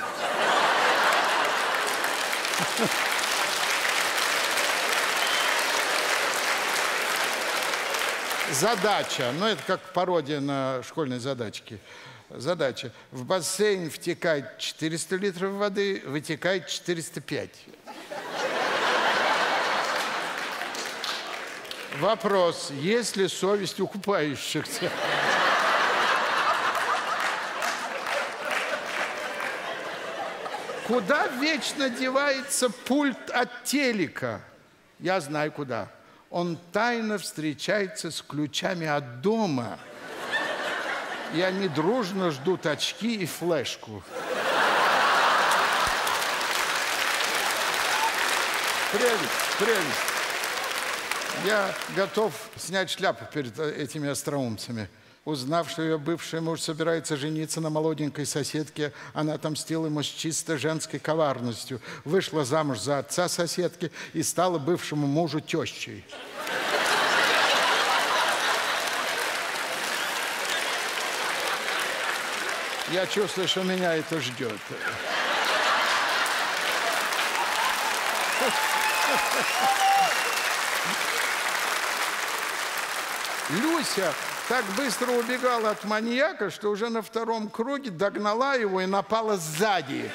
Задача, ну это как пародия на школьные задачки. Задача. В бассейн втекает четыреста литров воды, вытекает четыреста пять. Вопрос, есть ли совесть у купающихся? Куда вечно девается пульт от телека? Я знаю куда. Он тайно встречается с ключами от дома. И они дружно ждут очки и флешку. Прелесть, прелесть. Я готов снять шляпу перед этими остроумцами. Узнав, что ее бывший муж собирается жениться на молоденькой соседке, она отомстила ему с чисто женской коварностью. Вышла замуж за отца соседки и стала бывшему мужу тещей. Я чувствую, что меня это ждет. Люся так быстро убегала от маньяка, что уже на втором круге догнала его и напала сзади.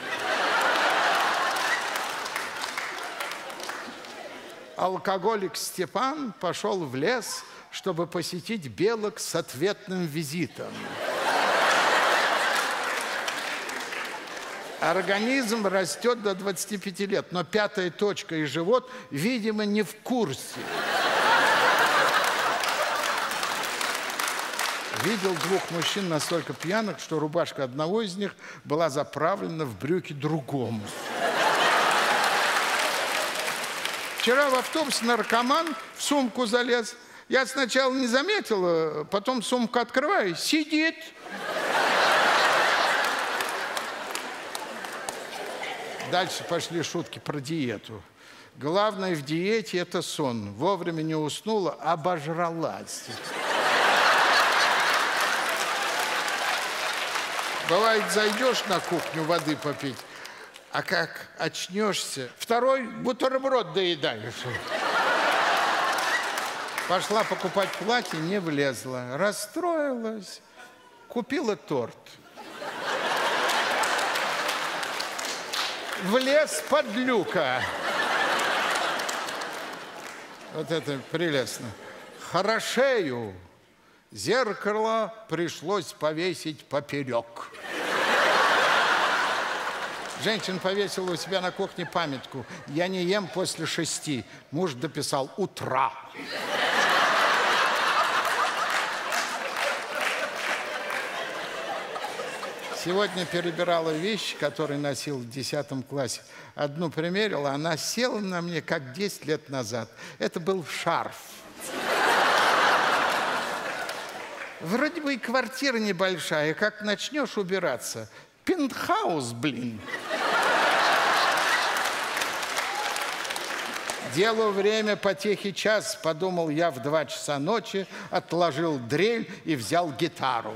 Алкоголик Степан пошел в лес, чтобы посетить белок с ответным визитом. Организм растет до двадцати пяти лет, но пятая точка и живот, видимо, не в курсе. Видел двух мужчин настолько пьяных, что рубашка одного из них была заправлена в брюки другому. Вчера в автобусе наркоман в сумку залез. Я сначала не заметила, потом сумку открываю, сидит. Дальше пошли шутки про диету. Главное в диете – это сон. Вовремя не уснула, обожралась. Бывает, зайдешь на кухню воды попить, а как очнешься, второй бутерброд доедаешь. Пошла покупать платье, не влезла. Расстроилась. Купила торт. Влез подлюка. Вот это прелестно. Хорошею. Зеркало пришлось повесить поперек. Женщина повесила у себя на кухне памятку. Я не ем после шести. Муж дописал утра. Сегодня перебирала вещи, которые носил в десятом классе. Одну примерила, она села на мне, как десять лет назад. Это был шарф. Вроде бы и квартира небольшая, как начнешь убираться. Пентхаус, блин. Делу время, потехи час, подумал я в два часа ночи, отложил дрель и взял гитару.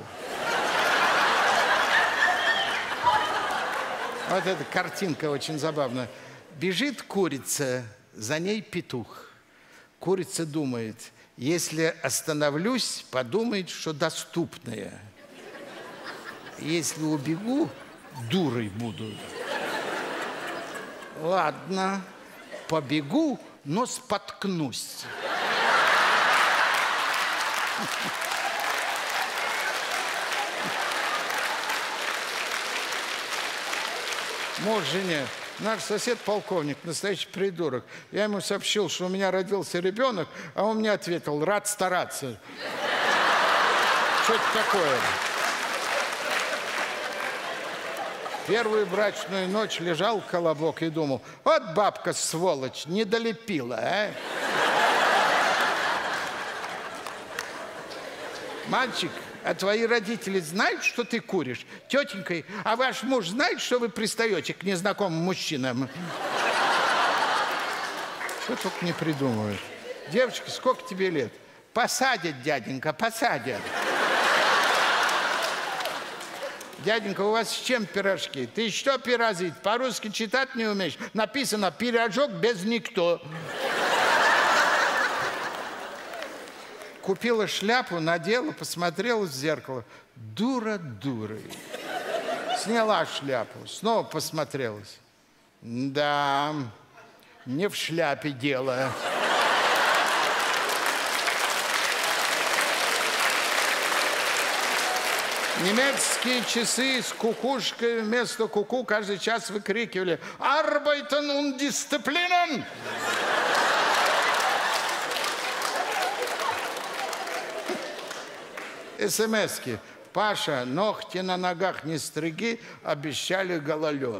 Вот эта картинка очень забавная. Бежит курица, за ней петух. Курица думает, если остановлюсь, подумает, что доступная. Если убегу, дурой буду. Ладно, побегу, но споткнусь. Муж жене: Наш сосед полковник, настоящий придурок. Я ему сообщил, что у меня родился ребенок, а он мне ответил: рад стараться. Что это такое? Первую брачную ночь лежал колобок и думал: вот бабка, сволочь, не долепила, а? Мальчик, а твои родители знают, что ты куришь? Тетенька, а ваш муж знает, что вы пристаете к незнакомым мужчинам? Что только не придумывают. Девочка, сколько тебе лет? Посадят, дяденька, посадят. Дяденька, у вас с чем пирожки? Ты что пирозит? По-русски читать не умеешь? Написано: пирожок без никто. Купила шляпу, надела, посмотрела в зеркало. Дура дурой. Сняла шляпу, снова посмотрелась. Да, не в шляпе дело. Немецкие часы с кукушкой вместо куку каждый час выкрикивали: «Arbeiten und Disziplinen!» СМСки: «Паша, ногти на ногах не стриги, обещали гололед».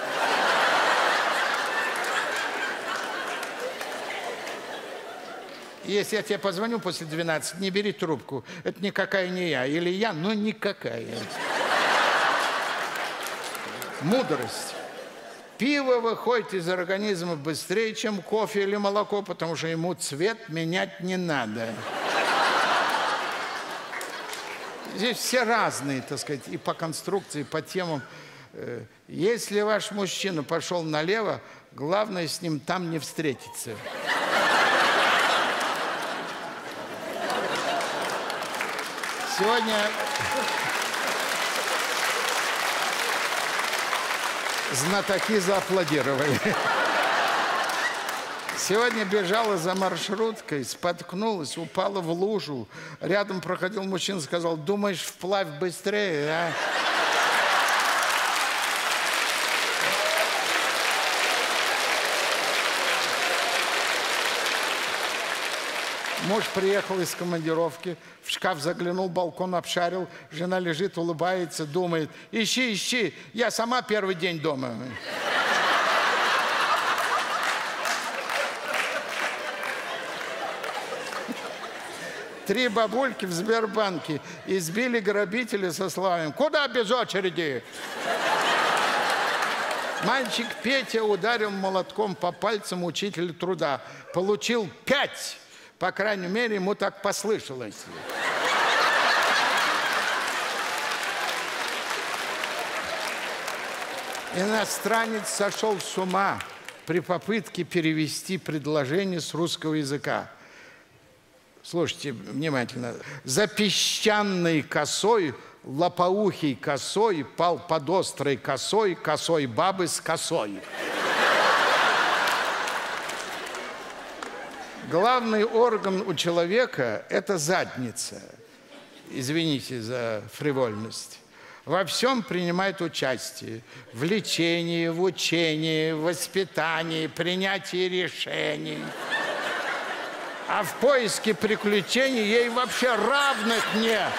Если я тебе позвоню после двенадцати, не бери трубку. Это никакая не я. Или я, но никакая. Мудрость. Пиво выходит из организма быстрее, чем кофе или молоко, потому что ему цвет менять не надо. Здесь все разные, так сказать, и по конструкции, и по темам. Если ваш мужчина пошел налево, главное с ним там не встретиться. Сегодня знатоки зааплодировали. Сегодня бежала за маршруткой, споткнулась, упала в лужу. Рядом проходил мужчина, сказал: думаешь, вплавь быстрее, а? Муж приехал из командировки, в шкаф заглянул, балкон обшарил, жена лежит, улыбается, думает: ищи, ищи, я сама первый день дома. Три бабульки в Сбербанке избили грабителя со словами: куда без очереди? Мальчик Петя ударил молотком по пальцам учителя труда. Получил пять. По крайней мере, ему так послышалось. Иностранец сошел с ума при попытке перевести предложение с русского языка. Слушайте внимательно. За песчаной косой, лопоухий косой, пал под острой косой, косой бабы с косой. Главный орган у человека – это задница. Извините за фривольность. Во всем принимает участие. В лечении, в учении, в воспитании, принятии решений. А в поиске приключений ей вообще равных нет.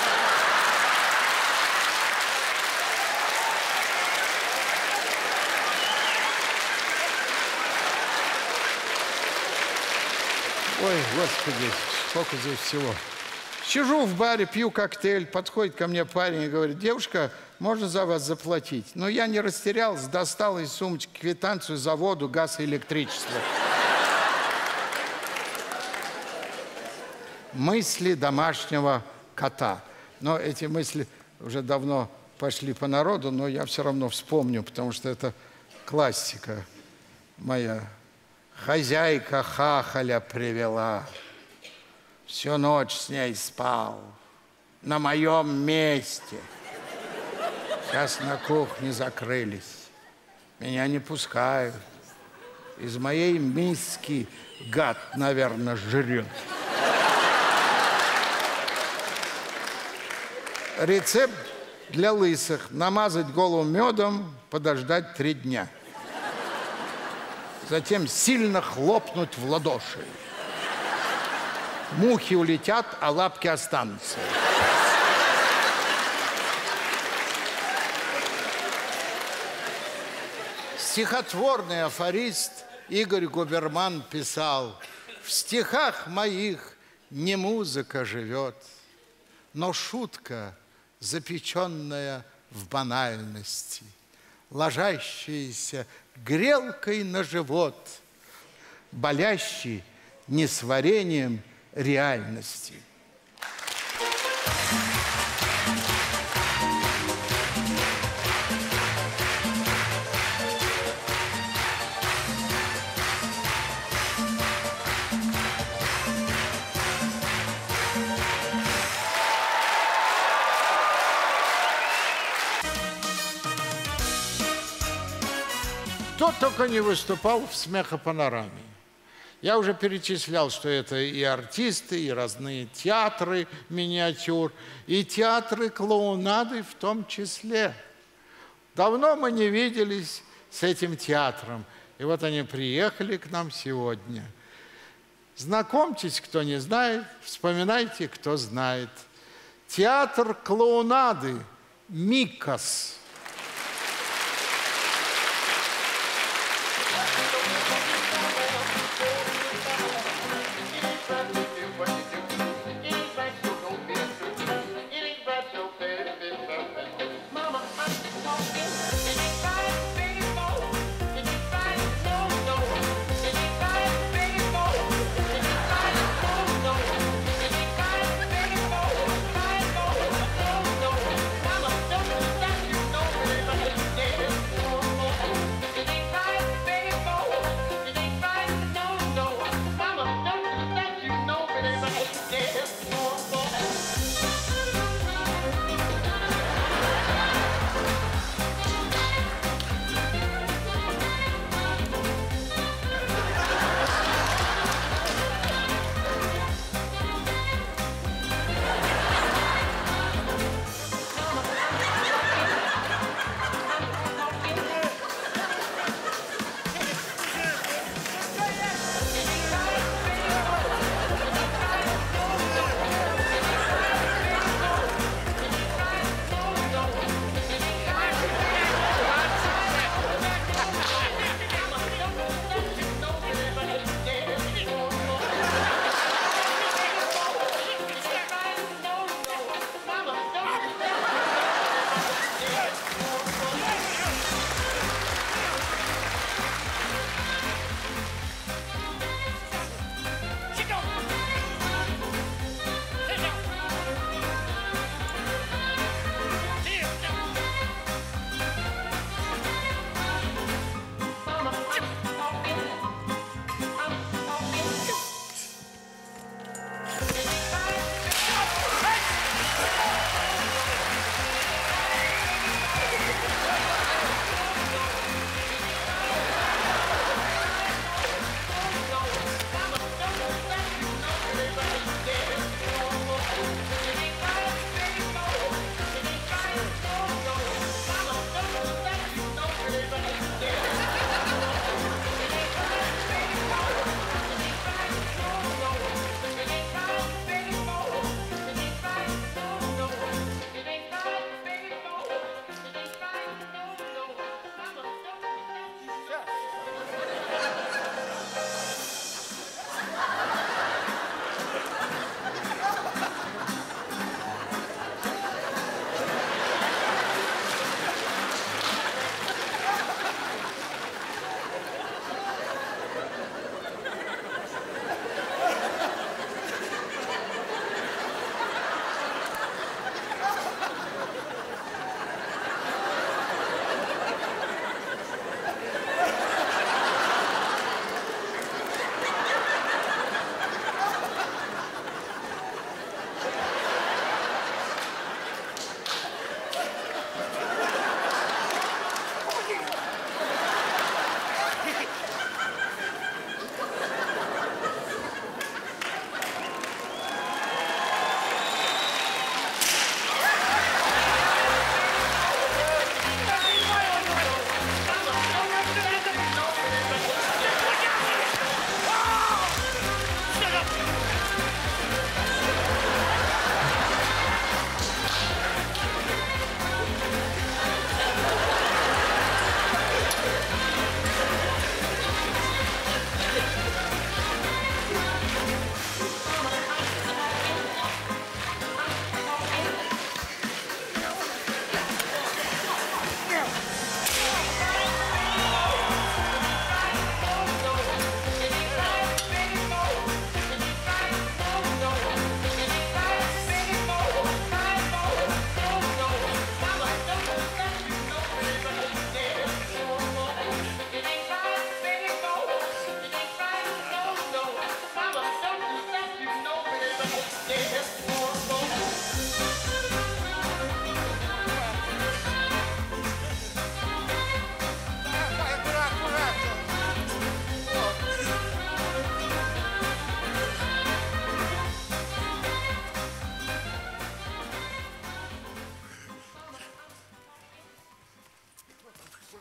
Ой, Господи, сколько здесь всего. Сижу в баре, пью коктейль, подходит ко мне парень и говорит: девушка, можно за вас заплатить? Но я не растерялся, достал из сумочки квитанцию за воду, газ и электричество. Мысли домашнего кота. Но эти мысли уже давно пошли по народу, но я все равно вспомню, потому что это классика моя. Хозяйка хахаля привела, всю ночь с ней спал, на моем месте. Сейчас на кухне закрылись, меня не пускают. Из моей миски гад, наверное, жрет. Рецепт для лысых: намазать голову медом, подождать три дня. затем сильно хлопнуть в ладоши. Мухи улетят, а лапки останутся. Стихотворный афорист Игорь Губерман писал: «В стихах моих не музыка живет, но шутка, запеченная в банальности, ложащаяся грелкой на живот, болящий несварением реальности». Кто только не выступал в «Смехопанораме». Я уже перечислял, что это и артисты, и разные театры миниатюр, и театры клоунады в том числе. Давно мы не виделись с этим театром, и вот они приехали к нам сегодня. Знакомьтесь, кто не знает, вспоминайте, кто знает. Театр клоунады «Микос». Mama, don't you know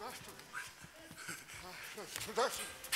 Сюда.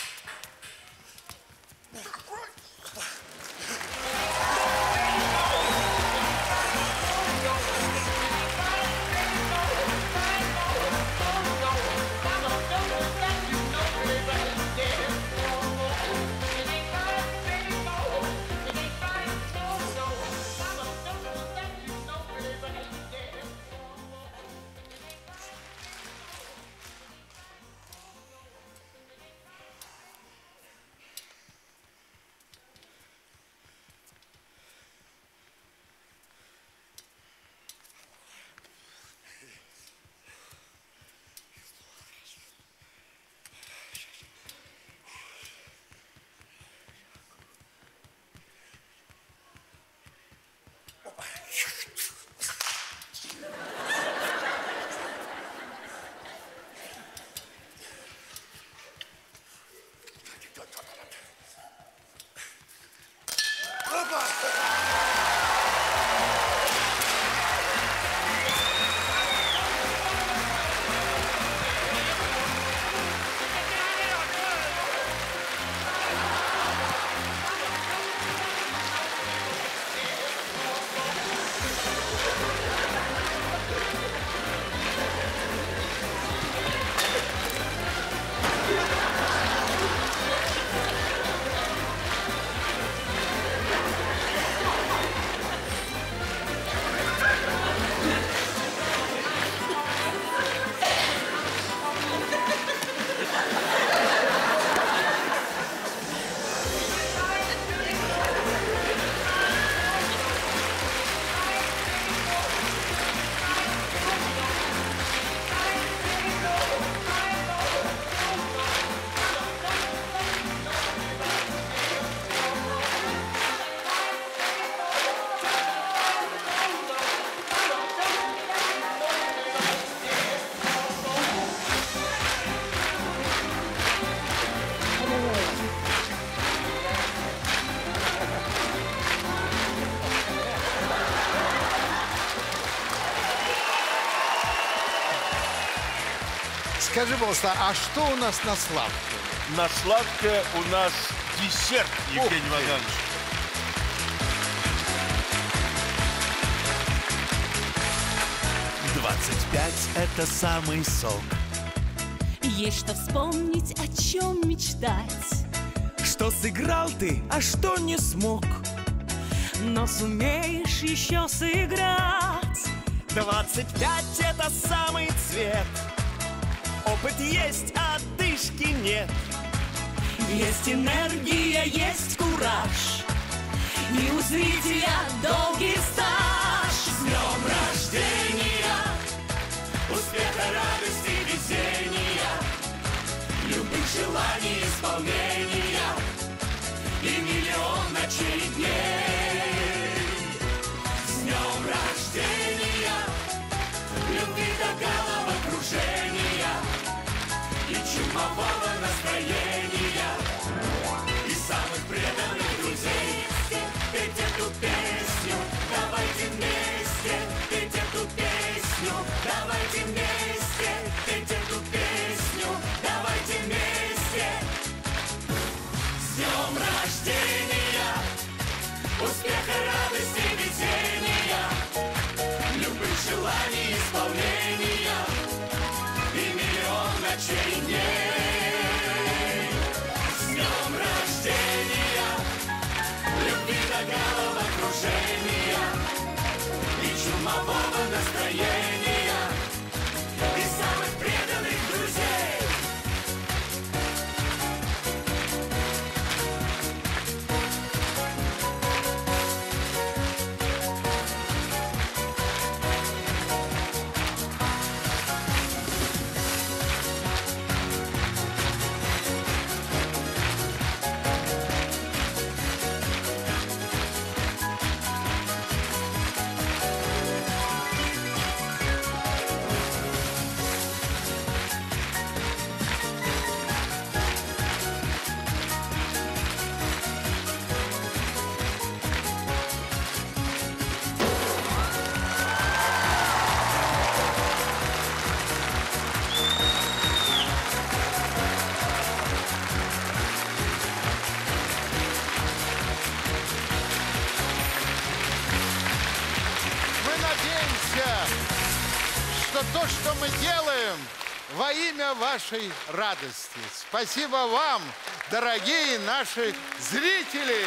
Скажи, пожалуйста, а что у нас на сладкое? На сладкое у нас десерт, Евгений Ваганович. двадцать пять — это самый сок. Есть что вспомнить, о чем мечтать. Что сыграл ты, а что не смог. Но сумеешь еще сыграть. Двадцать пять — это самый цвет. Опыт есть, а отдышки нет. Есть энергия, есть кураж. И у зрителя долгий стаж. С днем рождения, успеха, радости, везения, любых желаний исполнения и миллион ночей и дней. С днем рождения, любви до головокружения и чумового настроения, и самых преданных друзей. Петь эту песню, давайте вместе, петь эту песню, давайте вместе, петь эту песню, давайте вместе. С днем рождения, успеха, радости, везения, любых желаний исполнения и миллион ночей и дней. С днем рождения, любви до головокружения и чумового настроения и самых преданных друзей. что то, что мы делаем, во имя вашей радости. Спасибо вам, дорогие наши зрители!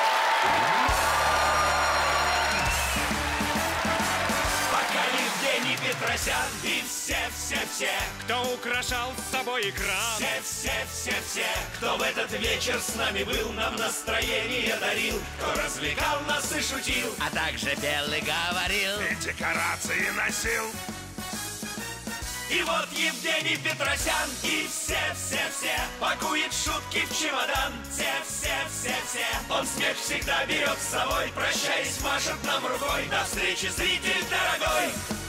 Пока Евгений Петросян и все-все-все, кто украшал с собой экран, все-все-все-все, кто в этот вечер с нами был, нам настроение дарил, кто развлекал нас и шутил, а также пел и говорил, и декорации носил. И вот Евгений Петросян и все-все-все пакует шутки в чемодан. Все-все-все-все, он смех всегда берет с собой. Прощаясь, машет нам рукой. До встречи, зритель дорогой!